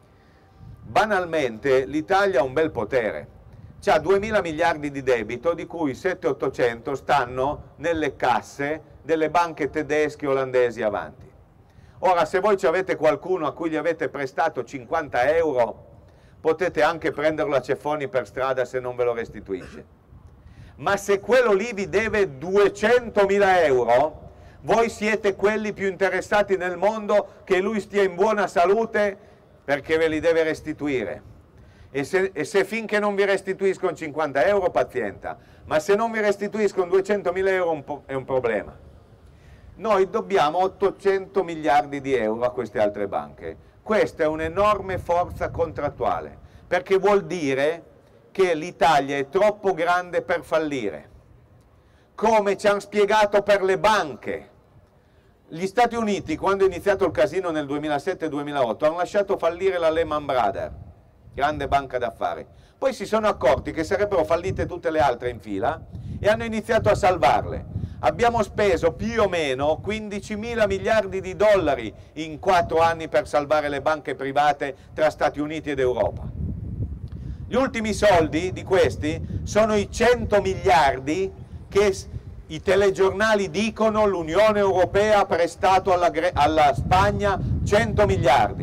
Banalmente l'Italia ha un bel potere. C'ha duemila miliardi di debito, di cui settecento ottocento stanno nelle casse delle banche tedesche, olandesi avanti. Ora, se voi ci avete qualcuno a cui gli avete prestato cinquanta euro, potete anche prenderlo a ceffoni per strada se non ve lo restituisce. Ma se quello lì vi deve duecentomila euro, voi siete quelli più interessati nel mondo che lui stia in buona salute perché ve li deve restituire. E se, e se finché non vi restituiscono cinquanta euro, pazienza, ma se non vi restituiscono duecentomila euro un po', è un problema. Noi dobbiamo ottocento miliardi di euro a queste altre banche. Questa è un'enorme forza contrattuale, perché vuol dire che l'Italia è troppo grande per fallire. Come ci hanno spiegato per le banche. Gli Stati Uniti, quando è iniziato il casino nel duemilasette duemilaotto, hanno lasciato fallire la Lehman Brothers, grande banca d'affari. Poi si sono accorti che sarebbero fallite tutte le altre in fila e hanno iniziato a salvarle. Abbiamo speso più o meno quindicimila miliardi di dollari in quattro anni per salvare le banche private tra Stati Uniti ed Europa. Gli ultimi soldi di questi sono i cento miliardi che i telegiornali dicono l'Unione Europea ha prestato alla, alla Spagna cento miliardi.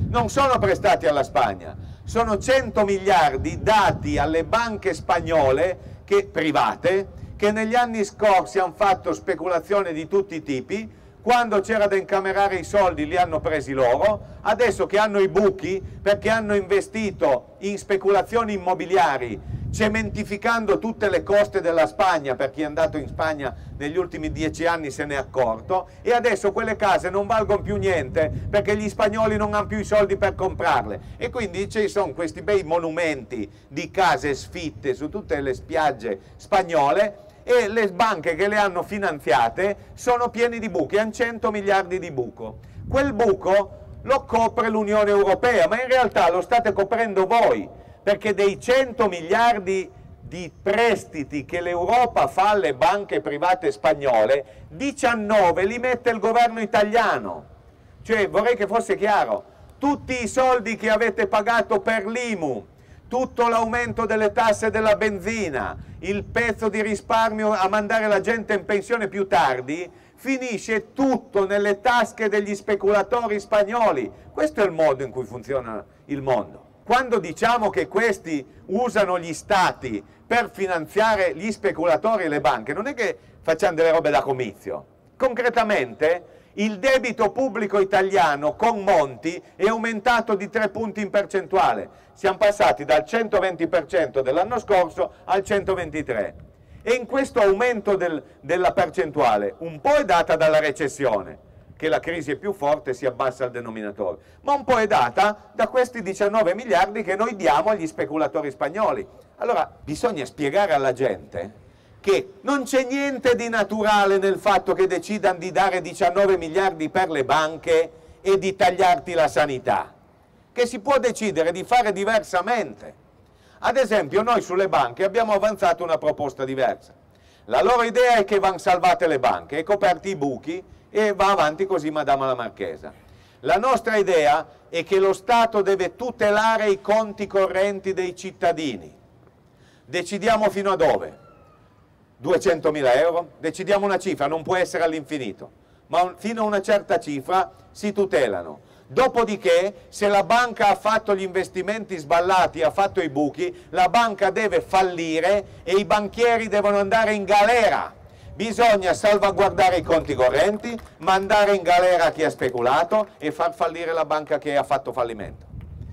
non sono prestati alla Spagna, sono cento miliardi dati alle banche spagnole che, private, che negli anni scorsi hanno fatto speculazione di tutti i tipi. Quando c'era da incamerare i soldi li hanno presi loro, adesso che hanno i buchi perché hanno investito in speculazioni immobiliari, cementificando tutte le coste della Spagna, per chi è andato in Spagna negli ultimi dieci anni se ne è accorto, e adesso quelle case non valgono più niente perché gli spagnoli non hanno più i soldi per comprarle, e quindi ci sono questi bei monumenti di case sfitte su tutte le spiagge spagnole, e le banche che le hanno finanziate sono piene di buchi, hanno cento miliardi di buco. Quel buco lo copre l'Unione Europea, ma in realtà lo state coprendo voi, perché dei cento miliardi di prestiti che l'Europa fa alle banche private spagnole, diciannove li mette il governo italiano. Cioè, vorrei che fosse chiaro, tutti i soldi che avete pagato per l'I M U, tutto l'aumento delle tasse della benzina, il pezzo di risparmio a mandare la gente in pensione più tardi, finisce tutto nelle tasche degli speculatori spagnoli. Questo è il modo in cui funziona il mondo. Quando diciamo che questi usano gli stati per finanziare gli speculatori e le banche, non è che facciamo delle robe da comizio. Concretamente, il debito pubblico italiano con Monti è aumentato di tre punti in percentuale. Siamo passati dal centoventi per cento dell'anno scorso al centoventitré. E in questo aumento del, della percentuale, un po' è data dalla recessione, che la crisi è più forte e si abbassa il denominatore, ma un po' è data da questi diciannove miliardi che noi diamo agli speculatori spagnoli. Allora, bisogna spiegare alla gente che non c'è niente di naturale nel fatto che decidano di dare diciannove miliardi per le banche e di tagliarti la sanità, che si può decidere di fare diversamente. Ad esempio, noi sulle banche abbiamo avanzato una proposta diversa. La loro idea è che vanno salvate le banche e coperti i buchi e va avanti così Madama la Marchesa. La nostra idea è che lo Stato deve tutelare i conti correnti dei cittadini. Decidiamo fino a dove? duecentomila euro? Decidiamo una cifra, non può essere all'infinito, ma fino a una certa cifra si tutelano. Dopodiché, se la banca ha fatto gli investimenti sballati, ha fatto i buchi, la banca deve fallire e i banchieri devono andare in galera. Bisogna salvaguardare i conti correnti, mandare in galera chi ha speculato e far fallire la banca che ha fatto fallimento.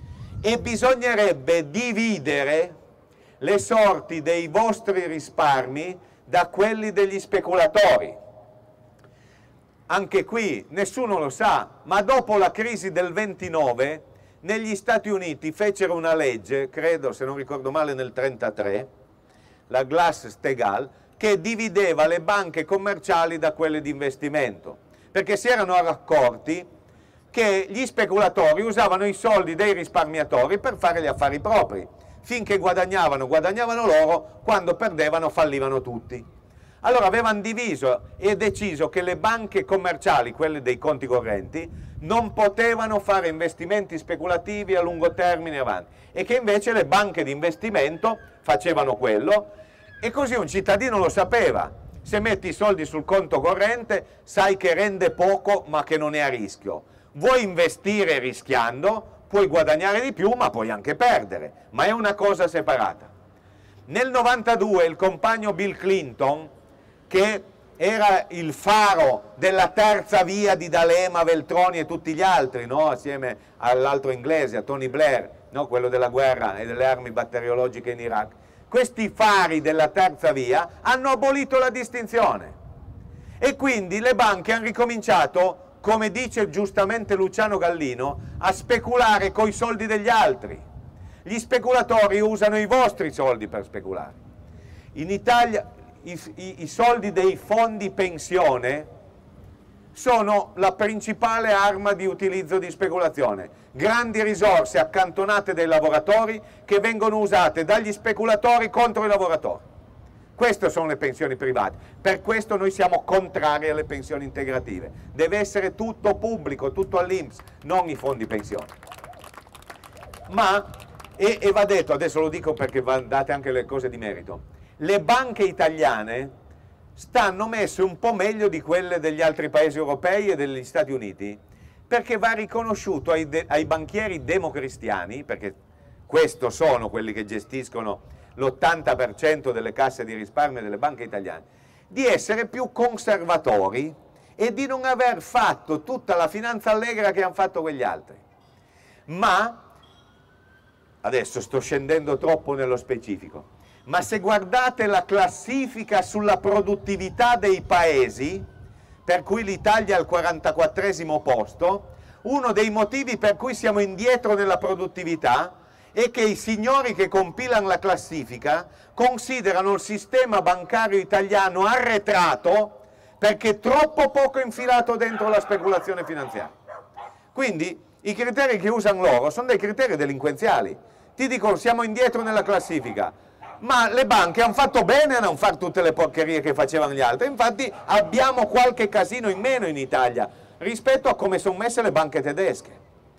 E bisognerebbe dividere le sorti dei vostri risparmi da quelli degli speculatori. Anche qui nessuno lo sa, ma dopo la crisi del ventinove negli Stati Uniti fecero una legge, credo se non ricordo male nel trentatré, la Glass-Steagall, che divideva le banche commerciali da quelle di investimento, perché si erano accorti che gli speculatori usavano i soldi dei risparmiatori per fare gli affari propri. Finché guadagnavano, guadagnavano loro, quando perdevano fallivano tutti. Allora avevano diviso e deciso che le banche commerciali, quelle dei conti correnti, non potevano fare investimenti speculativi a lungo termine avanti, e che invece le banche di investimento facevano quello, e così un cittadino lo sapeva. Se metti i soldi sul conto corrente sai che rende poco ma che non è a rischio. Vuoi investire rischiando? Puoi guadagnare di più, ma puoi anche perdere, ma è una cosa separata. Nel novantadue il compagno Bill Clinton, che era il faro della terza via di D'Alema, Veltroni e tutti gli altri, no? Assieme all'altro inglese, a Tony Blair, no? Quello della guerra e delle armi batteriologiche in Iraq, questi fari della terza via hanno abolito la distinzione, e quindi le banche hanno ricominciato, come dice giustamente Luciano Gallino, a speculare coi soldi degli altri. Gli speculatori usano i vostri soldi per speculare. In Italia i, i, i soldi dei fondi pensione sono la principale arma di utilizzo di speculazione. Grandi risorse accantonate dai lavoratori che vengono usate dagli speculatori contro i lavoratori. Queste sono le pensioni private, per questo noi siamo contrari alle pensioni integrative. Deve essere tutto pubblico, tutto all'I N P S, non i fondi pensione. Ma, e, e va detto, adesso lo dico perché va, date anche le cose di merito, le banche italiane stanno messe un po' meglio di quelle degli altri paesi europei e degli Stati Uniti, perché va riconosciuto ai, ai banchieri democristiani, perché questi sono quelli che gestiscono l'ottanta per cento delle casse di risparmio delle banche italiane, di essere più conservatori e di non aver fatto tutta la finanza allegra che hanno fatto quegli altri. Ma, adesso sto scendendo troppo nello specifico, ma se guardate la classifica sulla produttività dei paesi, per cui l'Italia è al quarantaquattresimo posto, uno dei motivi per cui siamo indietro nella produttività è che i signori che compilano la classifica considerano il sistema bancario italiano arretrato perché è troppo poco infilato dentro la speculazione finanziaria. Quindi i criteri che usano loro sono dei criteri delinquenziali. Ti dicono siamo indietro nella classifica, ma le banche hanno fatto bene a non fare tutte le porcherie che facevano gli altri. Infatti abbiamo qualche casino in meno in Italia rispetto a come sono messe le banche tedesche.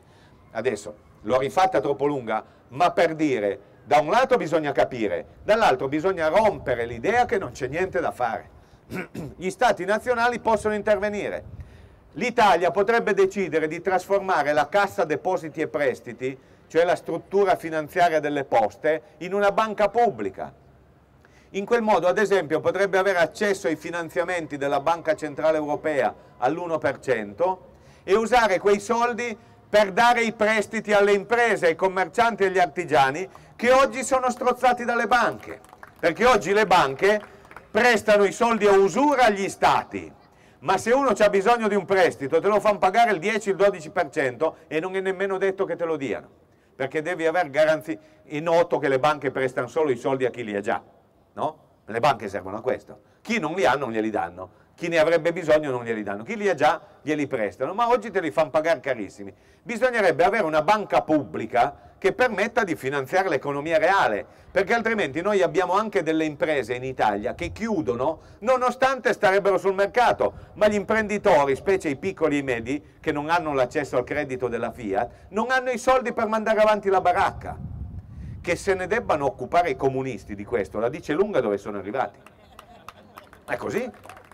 Adesso l'ho rifatta troppo lunga, ma per dire, da un lato bisogna capire, dall'altro bisogna rompere l'idea che non c'è niente da fare. Gli stati nazionali possono intervenire. L'Italia potrebbe decidere di trasformare la Cassa Depositi e Prestiti, cioè la struttura finanziaria delle poste, in una banca pubblica. In quel modo, ad esempio, potrebbe avere accesso ai finanziamenti della Banca Centrale Europea all'uno per cento e usare quei soldi per dare i prestiti alle imprese, ai commercianti e agli artigiani che oggi sono strozzati dalle banche. Perché oggi le banche prestano i soldi a usura agli stati, ma se uno ha bisogno di un prestito te lo fanno pagare il dieci, il dodici per cento e non è nemmeno detto che te lo diano, perché devi avere garanzie. È noto che le banche prestano solo i soldi a chi li ha già, no? Le banche servono a questo. Chi non li ha non glieli danno, chi ne avrebbe bisogno non glieli danno, chi li ha già glieli prestano, ma oggi te li fanno pagare carissimi. Bisognerebbe avere una banca pubblica che permetta di finanziare l'economia reale, perché altrimenti noi abbiamo anche delle imprese in Italia che chiudono nonostante starebbero sul mercato, ma gli imprenditori, specie i piccoli e i medi, che non hanno l'accesso al credito della Fiat, non hanno i soldi per mandare avanti la baracca. Che se ne debbano occupare i comunisti di questo, la dice lunga dove sono arrivati. È così?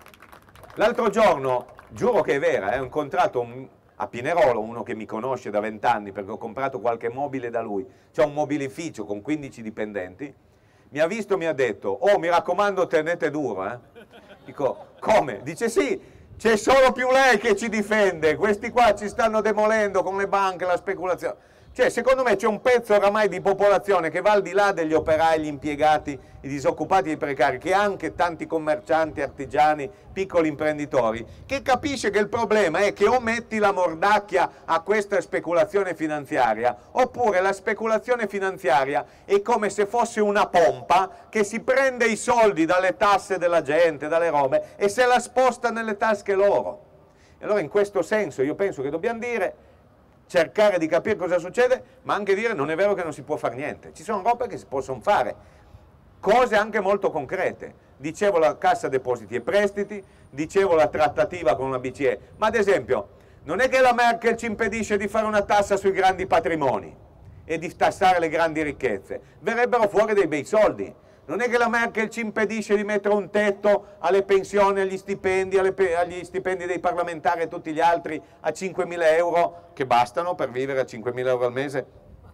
L'altro giorno, giuro che è vera, eh, ho incontrato un, a Pinerolo uno che mi conosce da vent'anni perché ho comprato qualche mobile da lui, c'è un mobilificio con quindici dipendenti, mi ha visto e mi ha detto: oh, mi raccomando, tenete duro, eh. Dico, come? Dice sì, c'è solo più lei che ci difende, questi qua ci stanno demolendo con le banche, la speculazione. Cioè, secondo me c'è un pezzo oramai di popolazione che va al di là degli operai, gli impiegati, i disoccupati e i precari, che anche tanti commercianti, artigiani, piccoli imprenditori, che capisce che il problema è che o metti la mordacchia a questa speculazione finanziaria, oppure la speculazione finanziaria è come se fosse una pompa che si prende i soldi dalle tasse della gente, dalle robe, e se la sposta nelle tasche loro. E allora in questo senso io penso che dobbiamo dire, cercare di capire cosa succede, ma anche dire non è vero che non si può fare niente. Ci sono robe che si possono fare, cose anche molto concrete. Dicevo la Cassa Depositi e Prestiti, dicevo la trattativa con la B C E, ma ad esempio non è che la Merkel ci impedisce di fare una tassa sui grandi patrimoni e di tassare le grandi ricchezze, verrebbero fuori dei bei soldi. Non è che la Merkel ci impedisce di mettere un tetto alle pensioni, agli stipendi, alle pe agli stipendi dei parlamentari e tutti gli altri a cinquemila euro, che bastano per vivere a cinquemila euro al mese,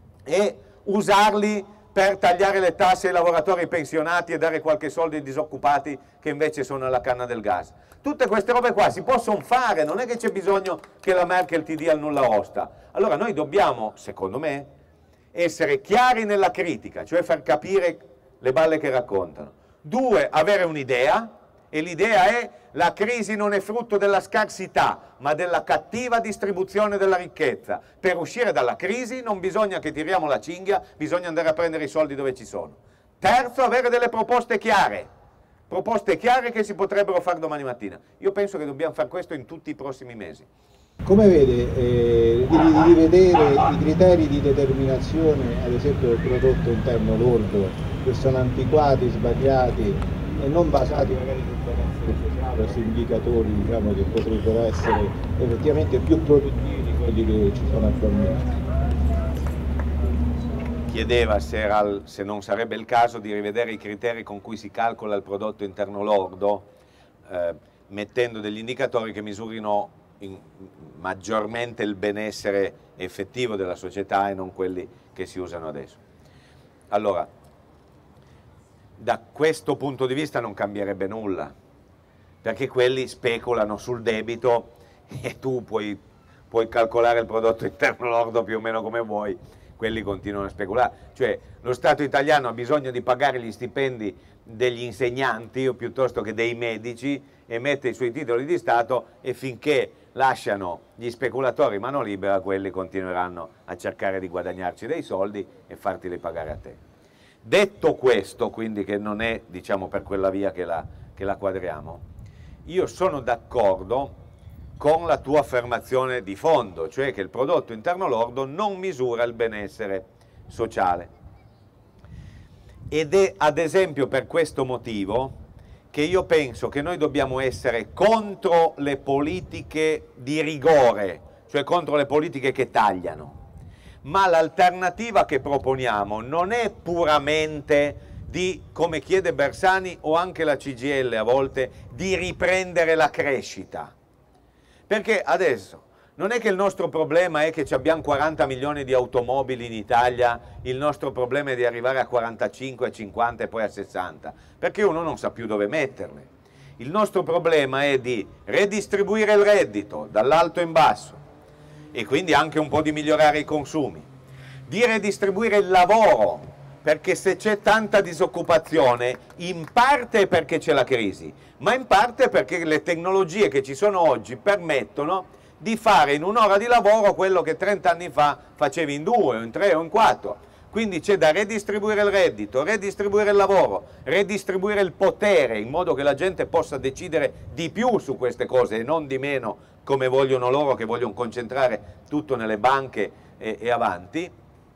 e usarli per tagliare le tasse ai lavoratori pensionati e dare qualche soldo ai disoccupati che invece sono alla canna del gas. Tutte queste robe qua si possono fare, non è che c'è bisogno che la Merkel ti dia il nulla osta. Allora noi dobbiamo, secondo me, essere chiari nella critica, cioè far capire le balle che raccontano. Due, avere un'idea, e l'idea è: la crisi non è frutto della scarsità, ma della cattiva distribuzione della ricchezza. Per uscire dalla crisi non bisogna che tiriamo la cinghia, bisogna andare a prendere i soldi dove ci sono. Terzo, avere delle proposte chiare, proposte chiare che si potrebbero fare domani mattina. Io penso che dobbiamo fare questo in tutti i prossimi mesi. Come vede eh, di rivedere i criteri di determinazione, ad esempio del prodotto interno lordo, che sono antiquati, sbagliati e non basati magari sul benessere sociale o su indicatori, diciamo, che potrebbero essere effettivamente più produttivi di quelli che ci sono attualmente? Chiedeva se, era, se non sarebbe il caso di rivedere i criteri con cui si calcola il prodotto interno lordo, eh, mettendo degli indicatori che misurino in, maggiormente il benessere effettivo della società e non quelli che si usano adesso. Allora, da questo punto di vista non cambierebbe nulla, perché quelli speculano sul debito e tu puoi, puoi calcolare il prodotto interno lordo più o meno come vuoi, quelli continuano a speculare. Cioè lo Stato italiano ha bisogno di pagare gli stipendi degli insegnanti o piuttosto che dei medici, emette i suoi titoli di Stato e finché lasciano gli speculatori mano libera, quelli continueranno a cercare di guadagnarci dei soldi e farteli pagare a te. Detto questo, quindi, che non è, diciamo, per quella via che la, che la quadriamo, io sono d'accordo con la tua affermazione di fondo, cioè che il prodotto interno lordo non misura il benessere sociale. Ed è ad esempio per questo motivo che io penso che noi dobbiamo essere contro le politiche di rigore, cioè contro le politiche che tagliano. Ma l'alternativa che proponiamo non è puramente di, come chiede Bersani o anche la C G I L a volte, di riprendere la crescita. Perché adesso non è che il nostro problema è che abbiamo quaranta milioni di automobili in Italia, il nostro problema è di arrivare a quarantacinque, a cinquanta e poi a sessanta, perché uno non sa più dove metterle. Il nostro problema è di redistribuire il reddito dall'alto in basso e quindi anche un po' di migliorare i consumi, di redistribuire il lavoro, perché se c'è tanta disoccupazione in parte è perché c'è la crisi, ma in parte perché le tecnologie che ci sono oggi permettono di fare in un'ora di lavoro quello che trenta anni fa facevi in due, o in tre o in quattro. Quindi c'è da redistribuire il reddito, redistribuire il lavoro, redistribuire il potere in modo che la gente possa decidere di più su queste cose e non di meno come vogliono loro, che vogliono concentrare tutto nelle banche e, e avanti.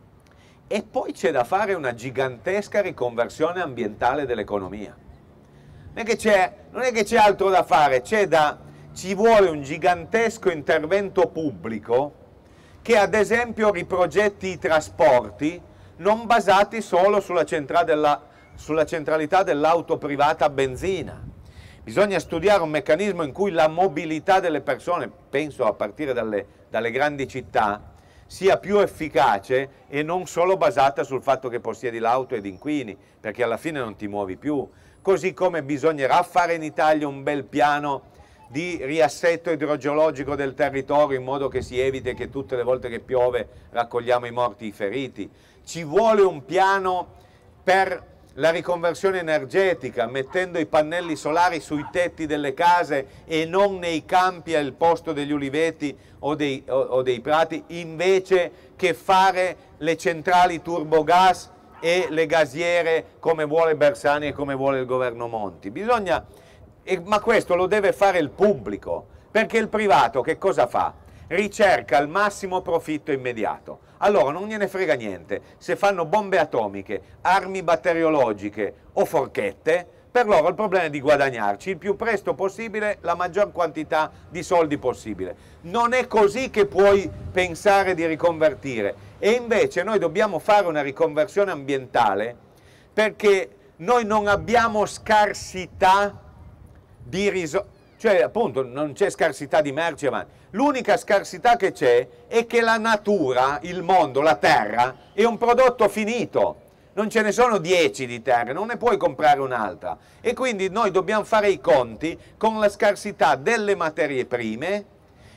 E poi c'è da fare una gigantesca riconversione ambientale dell'economia. Non è che c'è, non è che c'è altro da fare, c'è da, ci vuole un gigantesco intervento pubblico che ad esempio riprogetti i trasporti non basati solo sulla, centra della, sulla centralità dell'auto privata a benzina. Bisogna studiare un meccanismo in cui la mobilità delle persone, penso a partire dalle, dalle grandi città, sia più efficace e non solo basata sul fatto che possiedi l'auto ed inquini, perché alla fine non ti muovi più. Così come bisognerà fare in Italia un bel piano di riassetto idrogeologico del territorio in modo che si eviti che tutte le volte che piove raccogliamo i morti e i feriti. Ci vuole un piano per la riconversione energetica, mettendo i pannelli solari sui tetti delle case e non nei campi al posto degli uliveti o dei, o, o dei prati, invece che fare le centrali turbogas e le gasiere come vuole Bersani e come vuole il governo Monti. Bisogna, e, ma questo lo deve fare il pubblico, perché il privato che cosa fa? Ricerca il massimo profitto immediato. Allora non gliene frega niente se fanno bombe atomiche, armi batteriologiche o forchette, per loro il problema è di guadagnarci il più presto possibile la maggior quantità di soldi possibile. Non è così che puoi pensare di riconvertire, e invece noi dobbiamo fare una riconversione ambientale perché noi non abbiamo scarsità di risorse. Cioè appunto non c'è scarsità di merci avanti, l'unica scarsità che c'è è che la natura, il mondo, la terra è un prodotto finito, non ce ne sono dieci di terra, non ne puoi comprare un'altra e quindi noi dobbiamo fare i conti con la scarsità delle materie prime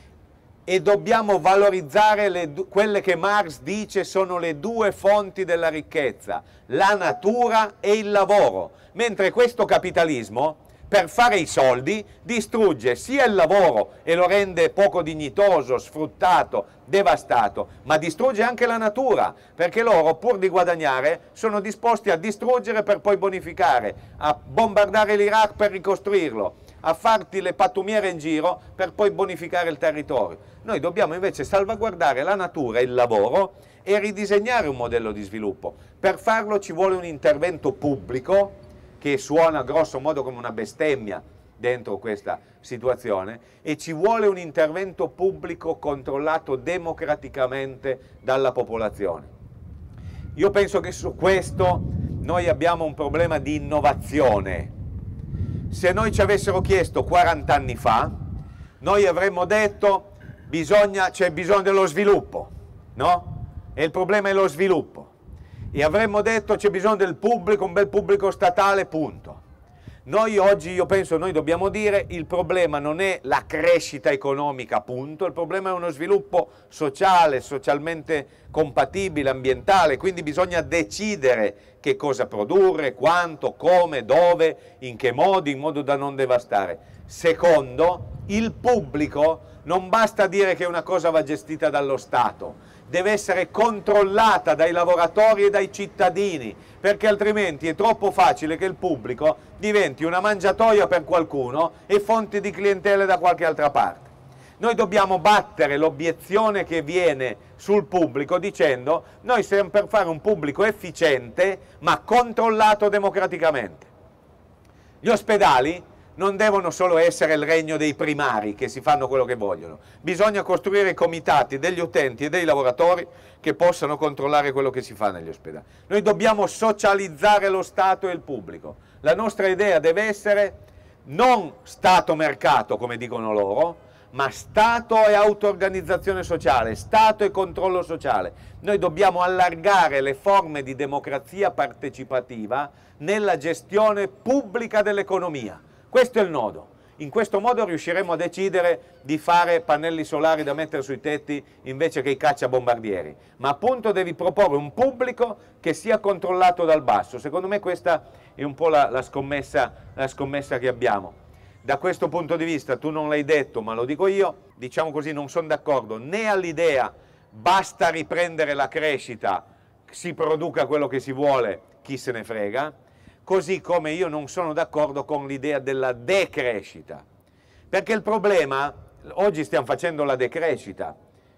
e dobbiamo valorizzare le, quelle che Marx dice sono le due fonti della ricchezza, la natura e il lavoro, mentre questo capitalismo per fare i soldi distrugge sia il lavoro e lo rende poco dignitoso, sfruttato, devastato, ma distrugge anche la natura, perché loro pur di guadagnare sono disposti a distruggere per poi bonificare, a bombardare l'Iraq per ricostruirlo, a farti le pattumiere in giro per poi bonificare il territorio. Noi dobbiamo invece salvaguardare la natura e il lavoro e ridisegnare un modello di sviluppo. Per farlo ci vuole un intervento pubblico che suona grosso modo come una bestemmia dentro questa situazione, e ci vuole un intervento pubblico controllato democraticamente dalla popolazione. Io penso che su questo noi abbiamo un problema di innovazione. Se noi ci avessero chiesto quaranta anni fa noi avremmo detto bisogna, c'è bisogno dello sviluppo, no? E il problema è lo sviluppo. E avremmo detto c'è bisogno del pubblico, un bel pubblico statale, punto. Noi oggi, io penso, noi dobbiamo dire il problema non è la crescita economica, punto, il problema è uno sviluppo sociale, socialmente compatibile, ambientale, quindi bisogna decidere che cosa produrre, quanto, come, dove, in che modi, in modo da non devastare. Secondo, il pubblico non basta dire che una cosa va gestita dallo Stato, deve essere controllata dai lavoratori e dai cittadini, perché altrimenti è troppo facile che il pubblico diventi una mangiatoia per qualcuno e fonte di clientele da qualche altra parte. Noi dobbiamo battere l'obiezione che viene sul pubblico dicendo noi siamo per fare un pubblico efficiente ma controllato democraticamente. Gli ospedali non devono solo essere il regno dei primari che si fanno quello che vogliono, bisogna costruire comitati degli utenti e dei lavoratori che possano controllare quello che si fa negli ospedali. Noi dobbiamo socializzare lo Stato e il pubblico. La nostra idea deve essere non Stato-mercato, come dicono loro, ma Stato e auto-organizzazione sociale, Stato e controllo sociale. Noi dobbiamo allargare le forme di democrazia partecipativa nella gestione pubblica dell'economia. Questo è il nodo. In questo modo riusciremo a decidere di fare pannelli solari da mettere sui tetti invece che i cacciabombardieri. Ma appunto devi proporre un pubblico che sia controllato dal basso. Secondo me questa è un po' la, la, scommessa, la scommessa che abbiamo. Da questo punto di vista, tu non l'hai detto, ma lo dico io, diciamo così, non sono d'accordo né all'idea basta riprendere la crescita, si produca quello che si vuole, chi se ne frega, così come io non sono d'accordo con l'idea della decrescita, perché il problema, oggi stiamo facendo la decrescita,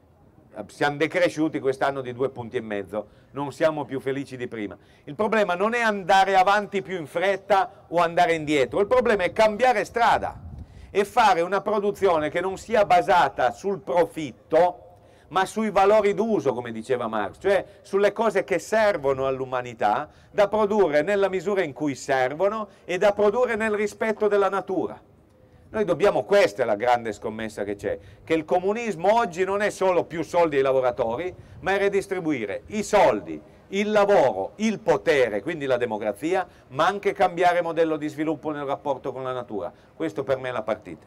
siamo decresciuti quest'anno di due punti e mezzo, non siamo più felici di prima. Il problema non è andare avanti più in fretta o andare indietro, il problema è cambiare strada e fare una produzione che non sia basata sul profitto, ma sui valori d'uso, come diceva Marx, cioè sulle cose che servono all'umanità, da produrre nella misura in cui servono e da produrre nel rispetto della natura. Noi dobbiamo, questa è la grande scommessa che c'è, che il comunismo oggi non è solo più soldi ai lavoratori, ma è redistribuire i soldi, il lavoro, il potere, quindi la democrazia, ma anche cambiare modello di sviluppo nel rapporto con la natura. Questo per me è la partita.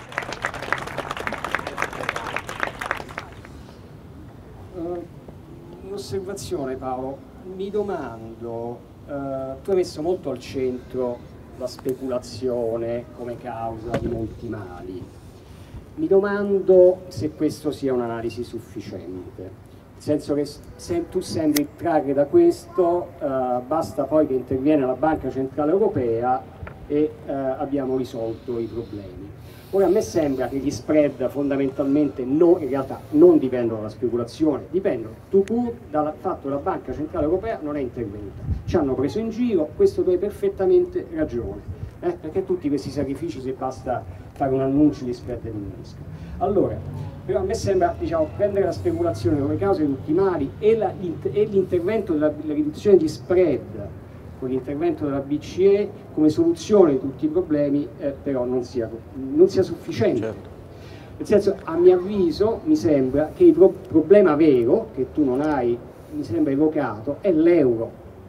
Un'osservazione, Paolo, mi domando, uh, tu hai messo molto al centro la speculazione come causa di molti mali, mi domando se questo sia un'analisi sufficiente, nel senso che se tu sembri trarre da questo uh, basta poi che interviene la Banca Centrale Europea e uh, abbiamo risolto i problemi. Ora a me sembra che gli spread fondamentalmente no, in realtà non dipendono dalla speculazione, dipendono tout court dal fatto che la Banca Centrale Europea non è intervenuta. Ci hanno preso in giro, questo tu hai perfettamente ragione, eh? Perché tutti questi sacrifici se basta fare un annuncio di spread diminuiscono. Allora, però a me sembra, diciamo, prendere la speculazione come causa di tutti i mali e l'intervento della riduzione di spread con l'intervento della B C E come soluzione di tutti i problemi, eh, però non sia, non sia sufficiente. Certo. Nel senso, a mio avviso, mi sembra che il pro problema vero, che tu non hai, mi sembra evocato, è l'euro.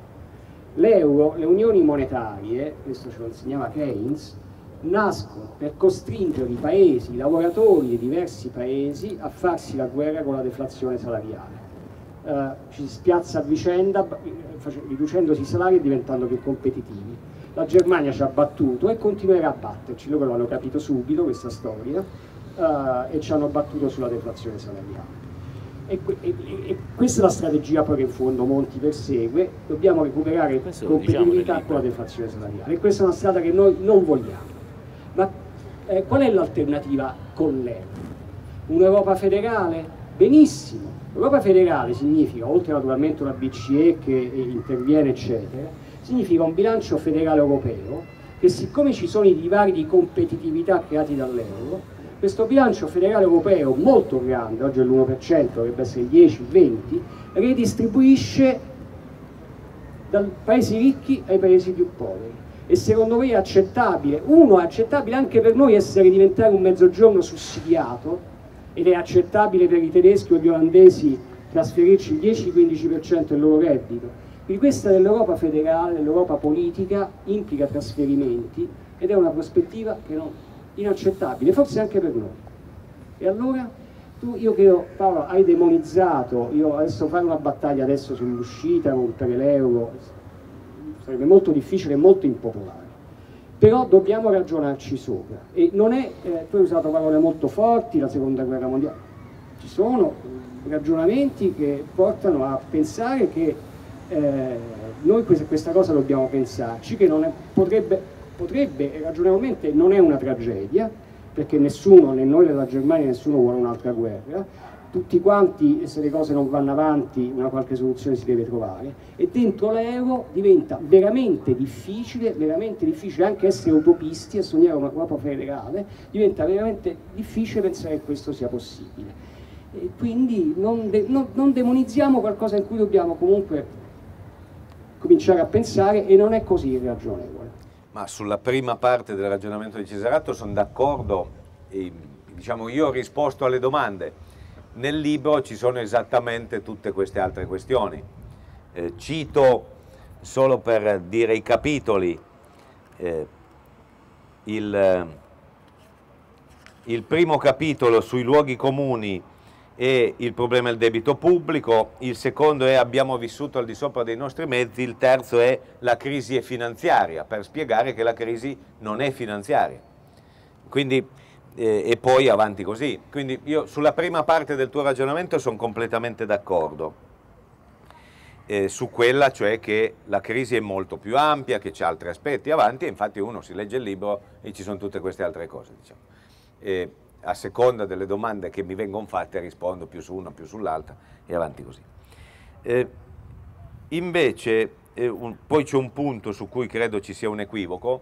L'euro, le unioni monetarie, questo ce lo insegnava Keynes, nascono per costringere i paesi, i lavoratori di diversi paesi a farsi la guerra con la deflazione salariale. Uh, ci si spiazza a vicenda riducendosi i salari e diventando più competitivi. La Germania ci ha battuto e continuerà a batterci, loro l'hanno capito subito questa storia uh, e ci hanno battuto sulla deflazione salariale. E, e, e questa è la strategia poi che in fondo Monti persegue, dobbiamo recuperare competitività diciamo con la deflazione salariale e questa è una strada che noi non vogliamo. Ma eh, qual è l'alternativa con l'euro? Un'Europa federale? Benissimo. L'Europa federale significa, oltre naturalmente una B C E che interviene eccetera, significa un bilancio federale europeo che, siccome ci sono i divari di competitività creati dall'euro, questo bilancio federale europeo molto grande, oggi è l'uno per cento, dovrebbe essere il dieci venti, redistribuisce dai paesi ricchi ai paesi più poveri. E secondo me è accettabile, uno, è accettabile anche per noi essere diventare un mezzogiorno sussidiato, ed è accettabile per i tedeschi o gli olandesi trasferirci il dieci quindici per cento del loro reddito. Quindi questa dell'Europa federale, dell'Europa politica, implica trasferimenti ed è una prospettiva che non, inaccettabile, forse anche per noi. E allora, tu, io credo, Paolo, hai demonizzato, io adesso fare una battaglia adesso sull'uscita, rompere l'euro, sarebbe molto difficile e molto impopolare, però dobbiamo ragionarci sopra. E non è, eh, tu hai usato parole molto forti, la seconda guerra mondiale, ci sono ragionamenti che portano a pensare che eh, noi questa, questa cosa dobbiamo pensarci, che non è, potrebbe, potrebbe ragionevolmente non è una tragedia, perché nessuno, né noi né la Germania, nessuno vuole un'altra guerra. Tutti quanti, se le cose non vanno avanti, una qualche soluzione si deve trovare, e dentro l'euro diventa veramente difficile, veramente difficile anche essere utopisti e sognare una Europa federale, diventa veramente difficile pensare che questo sia possibile. E quindi non, de non, non demonizziamo qualcosa in cui dobbiamo comunque cominciare a pensare, e non è così irragionevole. Ma sulla prima parte del ragionamento di Cesaretto sono d'accordo, diciamo, io ho risposto alle domande. Nel libro ci sono esattamente tutte queste altre questioni. Eh, cito, solo per dire i capitoli, eh, il, il primo capitolo sui luoghi comuni e il problema del debito pubblico, il secondo è abbiamo vissuto al di sopra dei nostri mezzi, il terzo è la crisi è finanziaria, per spiegare che la crisi non è finanziaria. Quindi, eh, e poi avanti così. Quindi io sulla prima parte del tuo ragionamento sono completamente d'accordo, eh, su quella cioè che la crisi è molto più ampia, che c'ha altri aspetti avanti, e infatti uno si legge il libro e ci sono tutte queste altre cose, diciamo. Eh, a seconda delle domande che mi vengono fatte rispondo più su una, più sull'altra e avanti così. Eh, invece eh, un, poi c'è un punto su cui credo ci sia un equivoco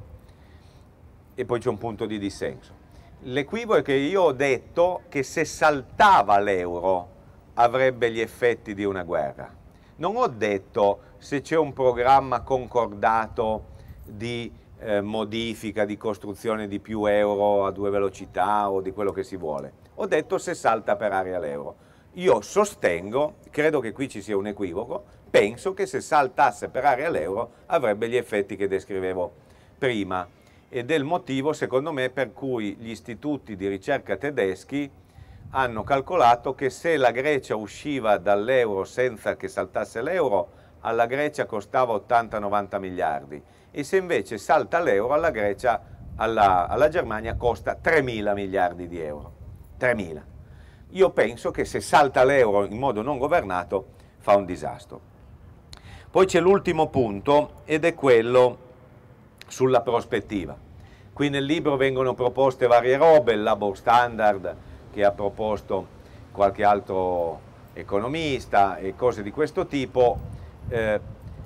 e poi c'è un punto di dissenso. L'equivoco è che io ho detto che se saltava l'euro avrebbe gli effetti di una guerra. Non ho detto se c'è un programma concordato di eh, modifica, di costruzione di più euro a due velocità o di quello che si vuole. Ho detto se salta per aria l'euro. Io sostengo, credo che qui ci sia un equivoco, penso che se saltasse per aria l'euro avrebbe gli effetti che descrivevo prima. Ed è il motivo, secondo me, per cui gli istituti di ricerca tedeschi hanno calcolato che se la Grecia usciva dall'euro senza che saltasse l'euro, alla Grecia costava ottanta novanta miliardi, e se invece salta l'euro, alla Grecia, alla, alla Germania costa tremila miliardi di euro. tremila. Io penso che se salta l'euro in modo non governato fa un disastro. Poi c'è l'ultimo punto, ed è quello sulla prospettiva. Qui nel libro vengono proposte varie robe, il Labor Standard che ha proposto qualche altro economista e cose di questo tipo, eh,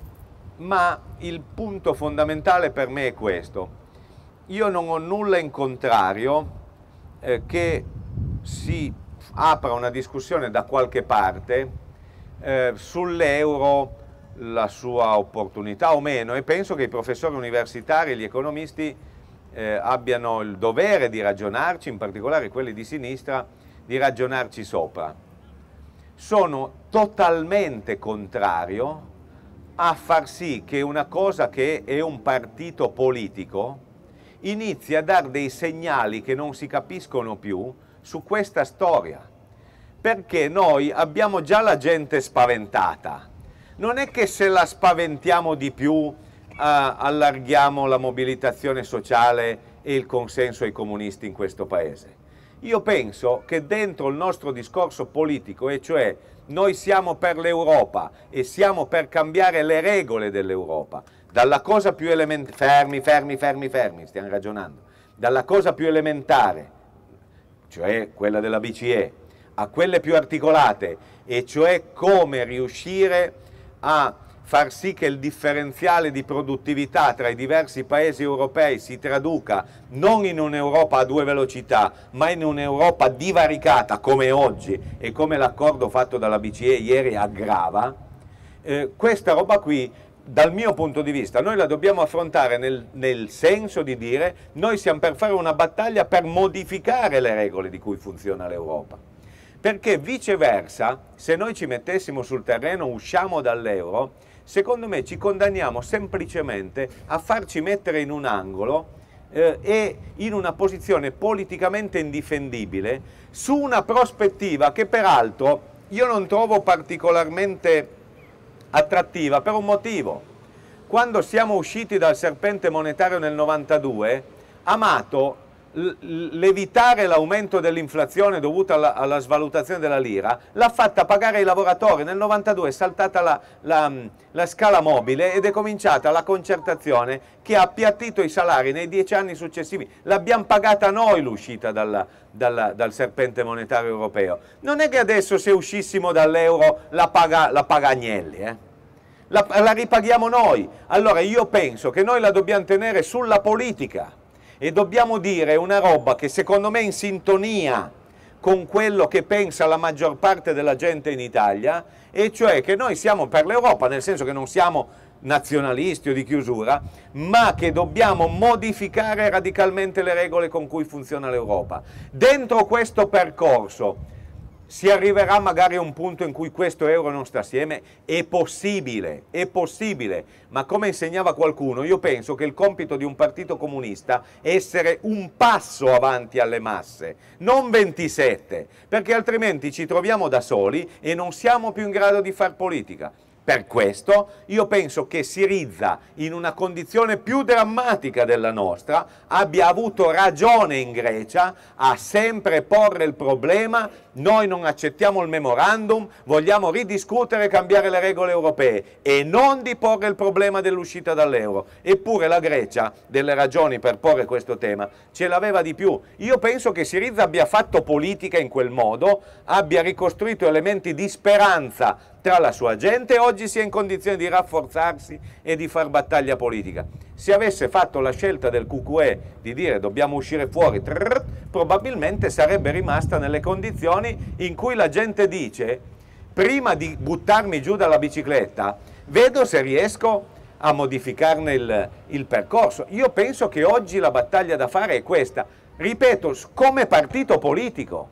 ma il punto fondamentale per me è questo. Io non ho nulla in contrario eh, che si apra una discussione da qualche parte eh, sull'euro, la sua opportunità o meno, e penso che i professori universitari, gli economisti eh, abbiano il dovere di ragionarci, in particolare quelli di sinistra, di ragionarci sopra. Sono totalmente contrario a far sì che una cosa che è un partito politico inizi a dare dei segnali che non si capiscono più su questa storia, perché noi abbiamo già la gente spaventata. Non è che se la spaventiamo di più eh, allarghiamo la mobilitazione sociale e il consenso ai comunisti in questo paese. Io penso che dentro il nostro discorso politico, e cioè noi siamo per l'Europa e siamo per cambiare le regole dell'Europa, dalla cosa più elementare, fermi, fermi, fermi, fermi, stiamo ragionando, dalla cosa più elementare, cioè quella della B C E, a quelle più articolate, e cioè come riuscire a far sì che il differenziale di produttività tra i diversi paesi europei si traduca non in un'Europa a due velocità, ma in un'Europa divaricata come oggi e come l'accordo fatto dalla B C E ieri aggrava, eh, questa roba qui dal mio punto di vista, noi la dobbiamo affrontare nel, nel senso di dire noi siamo per fare una battaglia per modificare le regole di cui funziona l'Europa. Perché viceversa, se noi ci mettessimo sul terreno, usciamo dall'euro, secondo me ci condanniamo semplicemente a farci mettere in un angolo eh, e in una posizione politicamente indifendibile su una prospettiva che peraltro io non trovo particolarmente attrattiva per un motivo. Quando siamo usciti dal serpente monetario nel novantadue, Amato, l'evitare l'aumento dell'inflazione dovuta alla, alla svalutazione della lira, l'ha fatta pagare ai lavoratori. Nel novantadue è saltata la, la, la scala mobile ed è cominciata la concertazione che ha appiattito i salari nei dieci anni successivi. L'abbiamo pagata noi l'uscita dal, dal, dal serpente monetario europeo. Non è che adesso se uscissimo dall'euro la paga, la paga Agnelli, eh? la, la ripaghiamo noi. Allora io penso che noi la dobbiamo tenere sulla politica e dobbiamo dire una roba che secondo me è in sintonia con quello che pensa la maggior parte della gente in Italia, e cioè che noi siamo per l'Europa, nel senso che non siamo nazionalisti o di chiusura, ma che dobbiamo modificare radicalmente le regole con cui funziona l'Europa. Dentro questo percorso si arriverà magari a un punto in cui questo euro non sta assieme, è possibile, è possibile, ma come insegnava qualcuno, io penso che il compito di un partito comunista è essere un passo avanti alle masse, non ventisette, perché altrimenti ci troviamo da soli e non siamo più in grado di far politica. Per questo io penso che Syriza, in una condizione più drammatica della nostra, abbia avuto ragione in Grecia a sempre porre il problema: noi non accettiamo il memorandum, vogliamo ridiscutere e cambiare le regole europee, e non di porre il problema dell'uscita dall'euro. Eppure la Grecia delle ragioni per porre questo tema ce l'aveva di più. Io penso che Syriza abbia fatto politica in quel modo, abbia ricostruito elementi di speranza tra la sua gente e oggi sia in condizione di rafforzarsi e di far battaglia politica. Se avesse fatto la scelta del Q Q E di dire dobbiamo uscire fuori, trrr, probabilmente sarebbe rimasta nelle condizioni in cui la gente dice: prima di buttarmi giù dalla bicicletta vedo se riesco a modificarne il, il percorso. Io penso che oggi la battaglia da fare è questa, ripeto, come partito politico,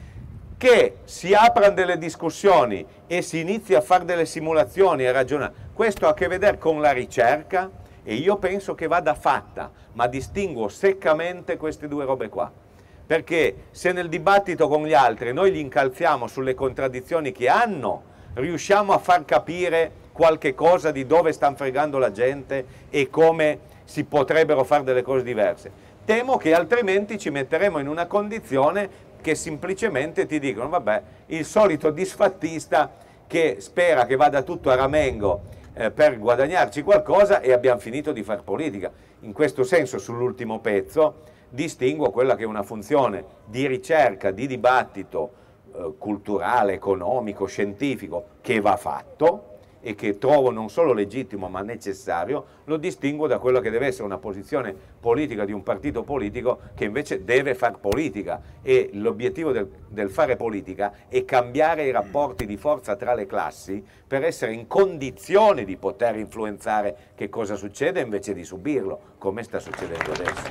che si aprano delle discussioni e si inizi a fare delle simulazioni e ragionare. Questo ha a che vedere con la ricerca e io penso che vada fatta, ma distinguo seccamente queste due robe qua. Perché se nel dibattito con gli altri noi li incalziamo sulle contraddizioni che hanno, riusciamo a far capire qualche cosa di dove stanno fregando la gente e come si potrebbero fare delle cose diverse. Temo che altrimenti ci metteremo in una condizione che semplicemente ti dicono: vabbè, il solito disfattista che spera che vada tutto a ramengo eh, per guadagnarci qualcosa, e abbiamo finito di far politica. In questo senso, sull'ultimo pezzo, distinguo quella che è una funzione di ricerca, di dibattito eh, culturale, economico, scientifico, che va fatto e che trovo non solo legittimo ma necessario, lo distinguo da quello che deve essere una posizione politica di un partito politico che invece deve far politica, e l'obiettivo del, del fare politica è cambiare i rapporti di forza tra le classi per essere in condizione di poter influenzare che cosa succede invece di subirlo, come sta succedendo adesso.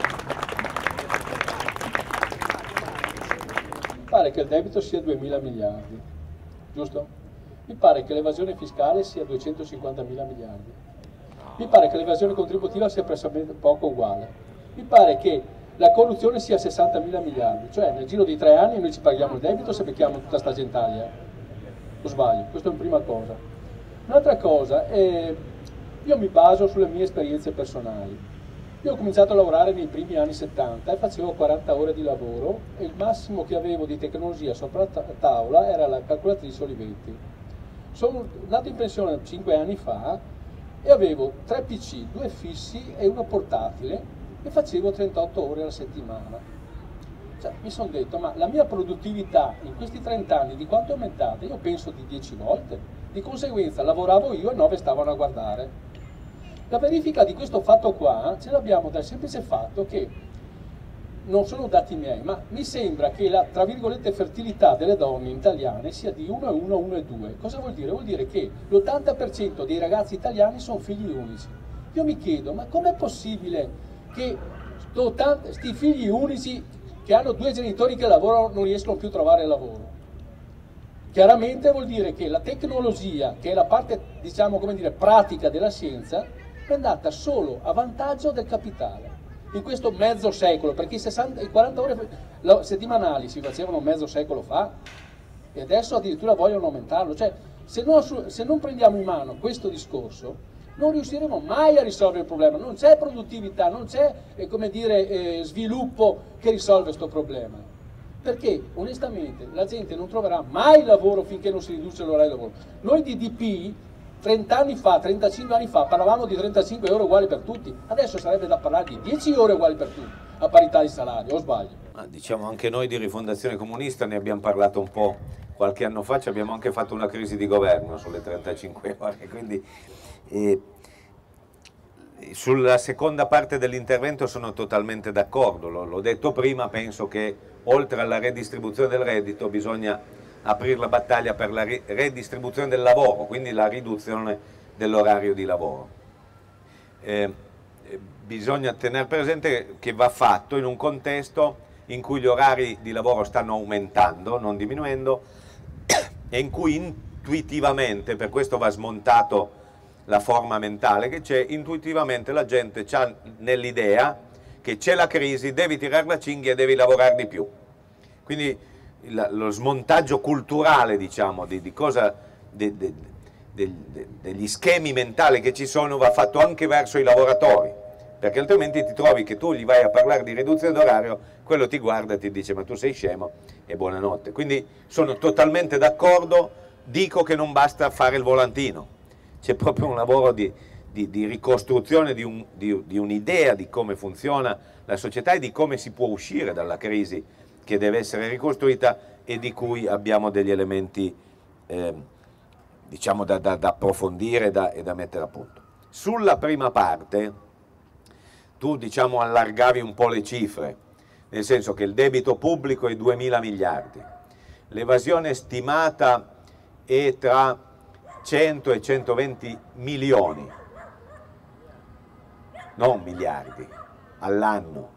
Pare che il debito sia duemila miliardi, giusto? Mi pare che l'evasione fiscale sia duecentocinquantamila miliardi. Mi pare che l'evasione contributiva sia pressoché poco uguale. Mi pare che la corruzione sia sessantamila miliardi, cioè nel giro di tre anni noi ci paghiamo il debito se becchiamo tutta sta gentaglia. O sbaglio? Questa è una prima cosa. Un'altra cosa è, io mi baso sulle mie esperienze personali. Io ho cominciato a lavorare nei primi anni settanta e facevo quaranta ore di lavoro, e il massimo che avevo di tecnologia sopra la tavola era la calcolatrice Olivetti. Sono andato in pensione cinque anni fa e avevo tre P C, due fissi e uno portatile, e facevo trentotto ore alla settimana. Cioè, mi sono detto: ma la mia produttività in questi trenta anni di quanto è aumentata? Io penso di dieci volte. Di conseguenza lavoravo io e nove stavano a guardare. La verifica di questo fatto qua ce l'abbiamo dal semplice fatto che non sono dati miei, ma mi sembra che la, tra virgolette, fertilità delle donne italiane sia di uno virgola uno, uno virgola due. Cosa vuol dire? Vuol dire che l'ottanta per cento dei ragazzi italiani sono figli unici. Io mi chiedo, ma com'è possibile che questi figli unici che hanno due genitori che lavorano non riescono più a trovare lavoro? Chiaramente vuol dire che la tecnologia, che è la parte, diciamo, come dire, pratica della scienza, è andata solo a vantaggio del capitale. In questo mezzo secolo, perché i, sessanta, i quaranta ore settimanali si facevano mezzo secolo fa e adesso addirittura vogliono aumentarlo. Cioè, se non, se non prendiamo in mano questo discorso, non riusciremo mai a risolvere il problema. Non c'è produttività, non c'è eh, come dire, eh, sviluppo che risolve questo problema. Perché onestamente la gente non troverà mai lavoro finché non si riduce l'orario di lavoro. Noi di D P trenta anni fa, trentacinque anni fa, parlavamo di trentacinque euro uguali per tutti, adesso sarebbe da parlare di dieci ore uguali per tutti, a parità di salario, o sbaglio? Ma diciamo anche noi di Rifondazione Comunista ne abbiamo parlato un po' qualche anno fa, ci abbiamo anche fatto una crisi di governo sulle trentacinque ore, quindi eh, sulla seconda parte dell'intervento sono totalmente d'accordo, l'ho detto prima, penso che oltre alla redistribuzione del reddito bisogna aprire la battaglia per la redistribuzione del lavoro, quindi la riduzione dell'orario di lavoro. Eh, bisogna tenere presente che va fatto in un contesto in cui gli orari di lavoro stanno aumentando, non diminuendo, e in cui intuitivamente, per questo va smontato la forma mentale che c'è, intuitivamente la gente ha nell'idea che c'è la crisi, devi tirare la cinghia e devi lavorare di più. Quindi lo smontaggio culturale, diciamo, di, di cosa, de, de, de, de, degli schemi mentali che ci sono va fatto anche verso i lavoratori, perché altrimenti ti trovi che tu gli vai a parlare di riduzione d'orario, quello ti guarda e ti dice ma tu sei scemo e buonanotte. Quindi sono totalmente d'accordo, dico che non basta fare il volantino, c'è proprio un lavoro di, di, di ricostruzione di, un, di, di un'idea di come funziona la società e di come si può uscire dalla crisi che deve essere ricostruita e di cui abbiamo degli elementi eh, diciamo da, da, da approfondire da, e da mettere a punto. Sulla prima parte tu diciamo allargavi un po' le cifre, nel senso che il debito pubblico è duemila miliardi, l'evasione stimata è tra cento e centoventi milioni, non miliardi, all'anno.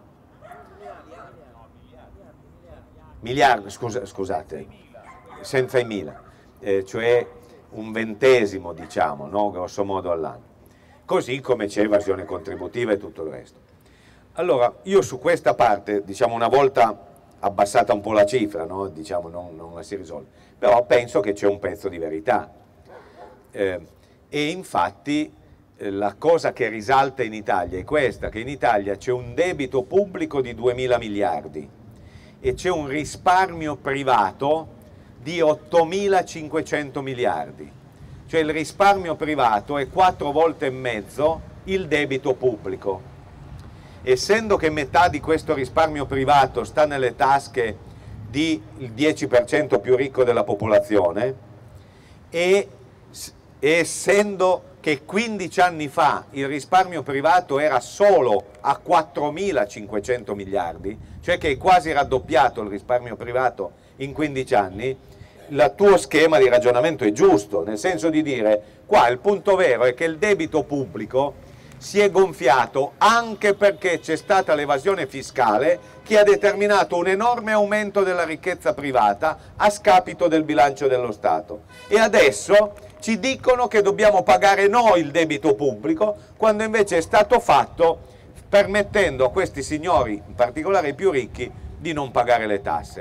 Miliardi, scusa, scusate, senza i mila, eh, cioè un ventesimo, diciamo, no? Grosso modo all'anno. Così come c'è evasione contributiva e tutto il resto. Allora, io su questa parte, diciamo, una volta abbassata un po' la cifra, no? Diciamo, non, non la si risolve, però penso che c'è un pezzo di verità. Eh, e infatti eh, la cosa che risalta in Italia è questa, che in Italia c'è un debito pubblico di duemila miliardi, e c'è un risparmio privato di ottomilacinquecento miliardi, cioè il risparmio privato è quattro volte e mezzo il debito pubblico. Essendo che metà di questo risparmio privato sta nelle tasche del dieci per cento più ricco della popolazione e, e essendo che quindici anni fa il risparmio privato era solo a quattromilacinquecento miliardi, cioè che è quasi raddoppiato il risparmio privato in quindici anni, il tuo schema di ragionamento è giusto, nel senso di dire, qua il punto vero è che il debito pubblico si è gonfiato anche perché c'è stata l'evasione fiscale che ha determinato un enorme aumento della ricchezza privata a scapito del bilancio dello Stato. E adesso ci dicono che dobbiamo pagare noi il debito pubblico, quando invece è stato fatto permettendo a questi signori, in particolare i più ricchi, di non pagare le tasse.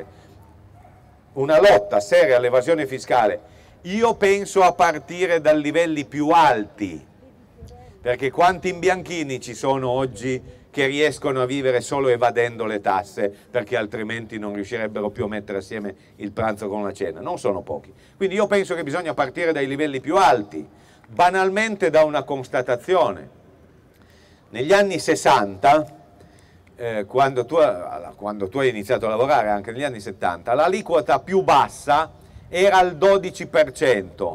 Una lotta seria all'evasione fiscale, io penso a partire dai livelli più alti, perché quanti imbianchini ci sono oggi che riescono a vivere solo evadendo le tasse, perché altrimenti non riuscirebbero più a mettere assieme il pranzo con la cena? Non sono pochi. Quindi io penso che bisogna partire dai livelli più alti, banalmente da una constatazione. Negli anni sessanta, eh, quando, tu, quando tu hai iniziato a lavorare, anche negli anni settanta, l'aliquota più bassa era il dodici per cento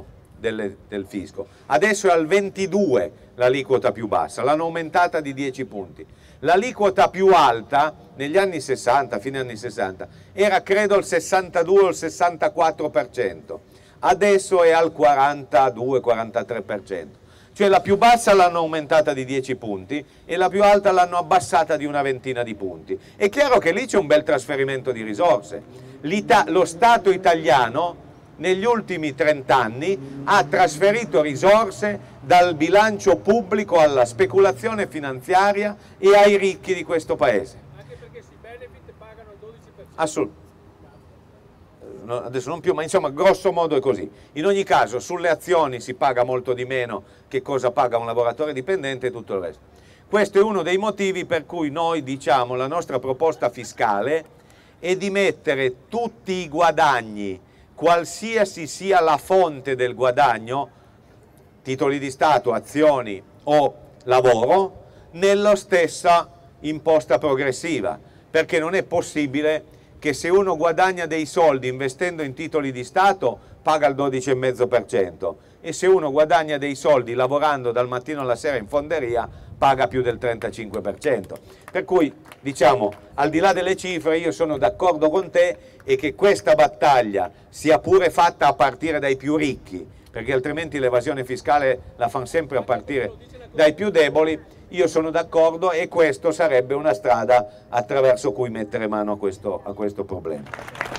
delle, del fisco. Adesso è al ventidue l'aliquota più bassa, l'hanno aumentata di dieci punti. L'aliquota più alta negli anni sessanta, fine anni sessanta, era credo il sessantadue o il sessantaquattro per cento, adesso è al quarantadue quarantatré per cento. Cioè la più bassa l'hanno aumentata di dieci punti e la più alta l'hanno abbassata di una ventina di punti. È chiaro che lì c'è un bel trasferimento di risorse. L'Ita- lo Stato italiano negli ultimi trent'anni ha trasferito risorse dal bilancio pubblico alla speculazione finanziaria e ai ricchi di questo paese. Anche perché sui benefit pagano il dodici per cento. Assolutamente. Adesso non più, ma insomma grosso modo è così. In ogni caso sulle azioni si paga molto di meno che cosa paga un lavoratore dipendente e tutto il resto. Questo è uno dei motivi per cui noi diciamo la nostra proposta fiscale è di mettere tutti i guadagni, qualsiasi sia la fonte del guadagno, titoli di Stato, azioni o lavoro, nella stessa imposta progressiva, perché non è possibile che se uno guadagna dei soldi investendo in titoli di Stato paga il dodici virgola cinque per cento e se uno guadagna dei soldi lavorando dal mattino alla sera in fonderia paga più del trentacinque per cento. Per cui, diciamo, al di là delle cifre io sono d'accordo con te e che questa battaglia sia pure fatta a partire dai più ricchi, perché altrimenti l'evasione fiscale la fanno sempre a partire dai più deboli. Io sono d'accordo e questo sarebbe una strada attraverso cui mettere mano a questo, a questo problema.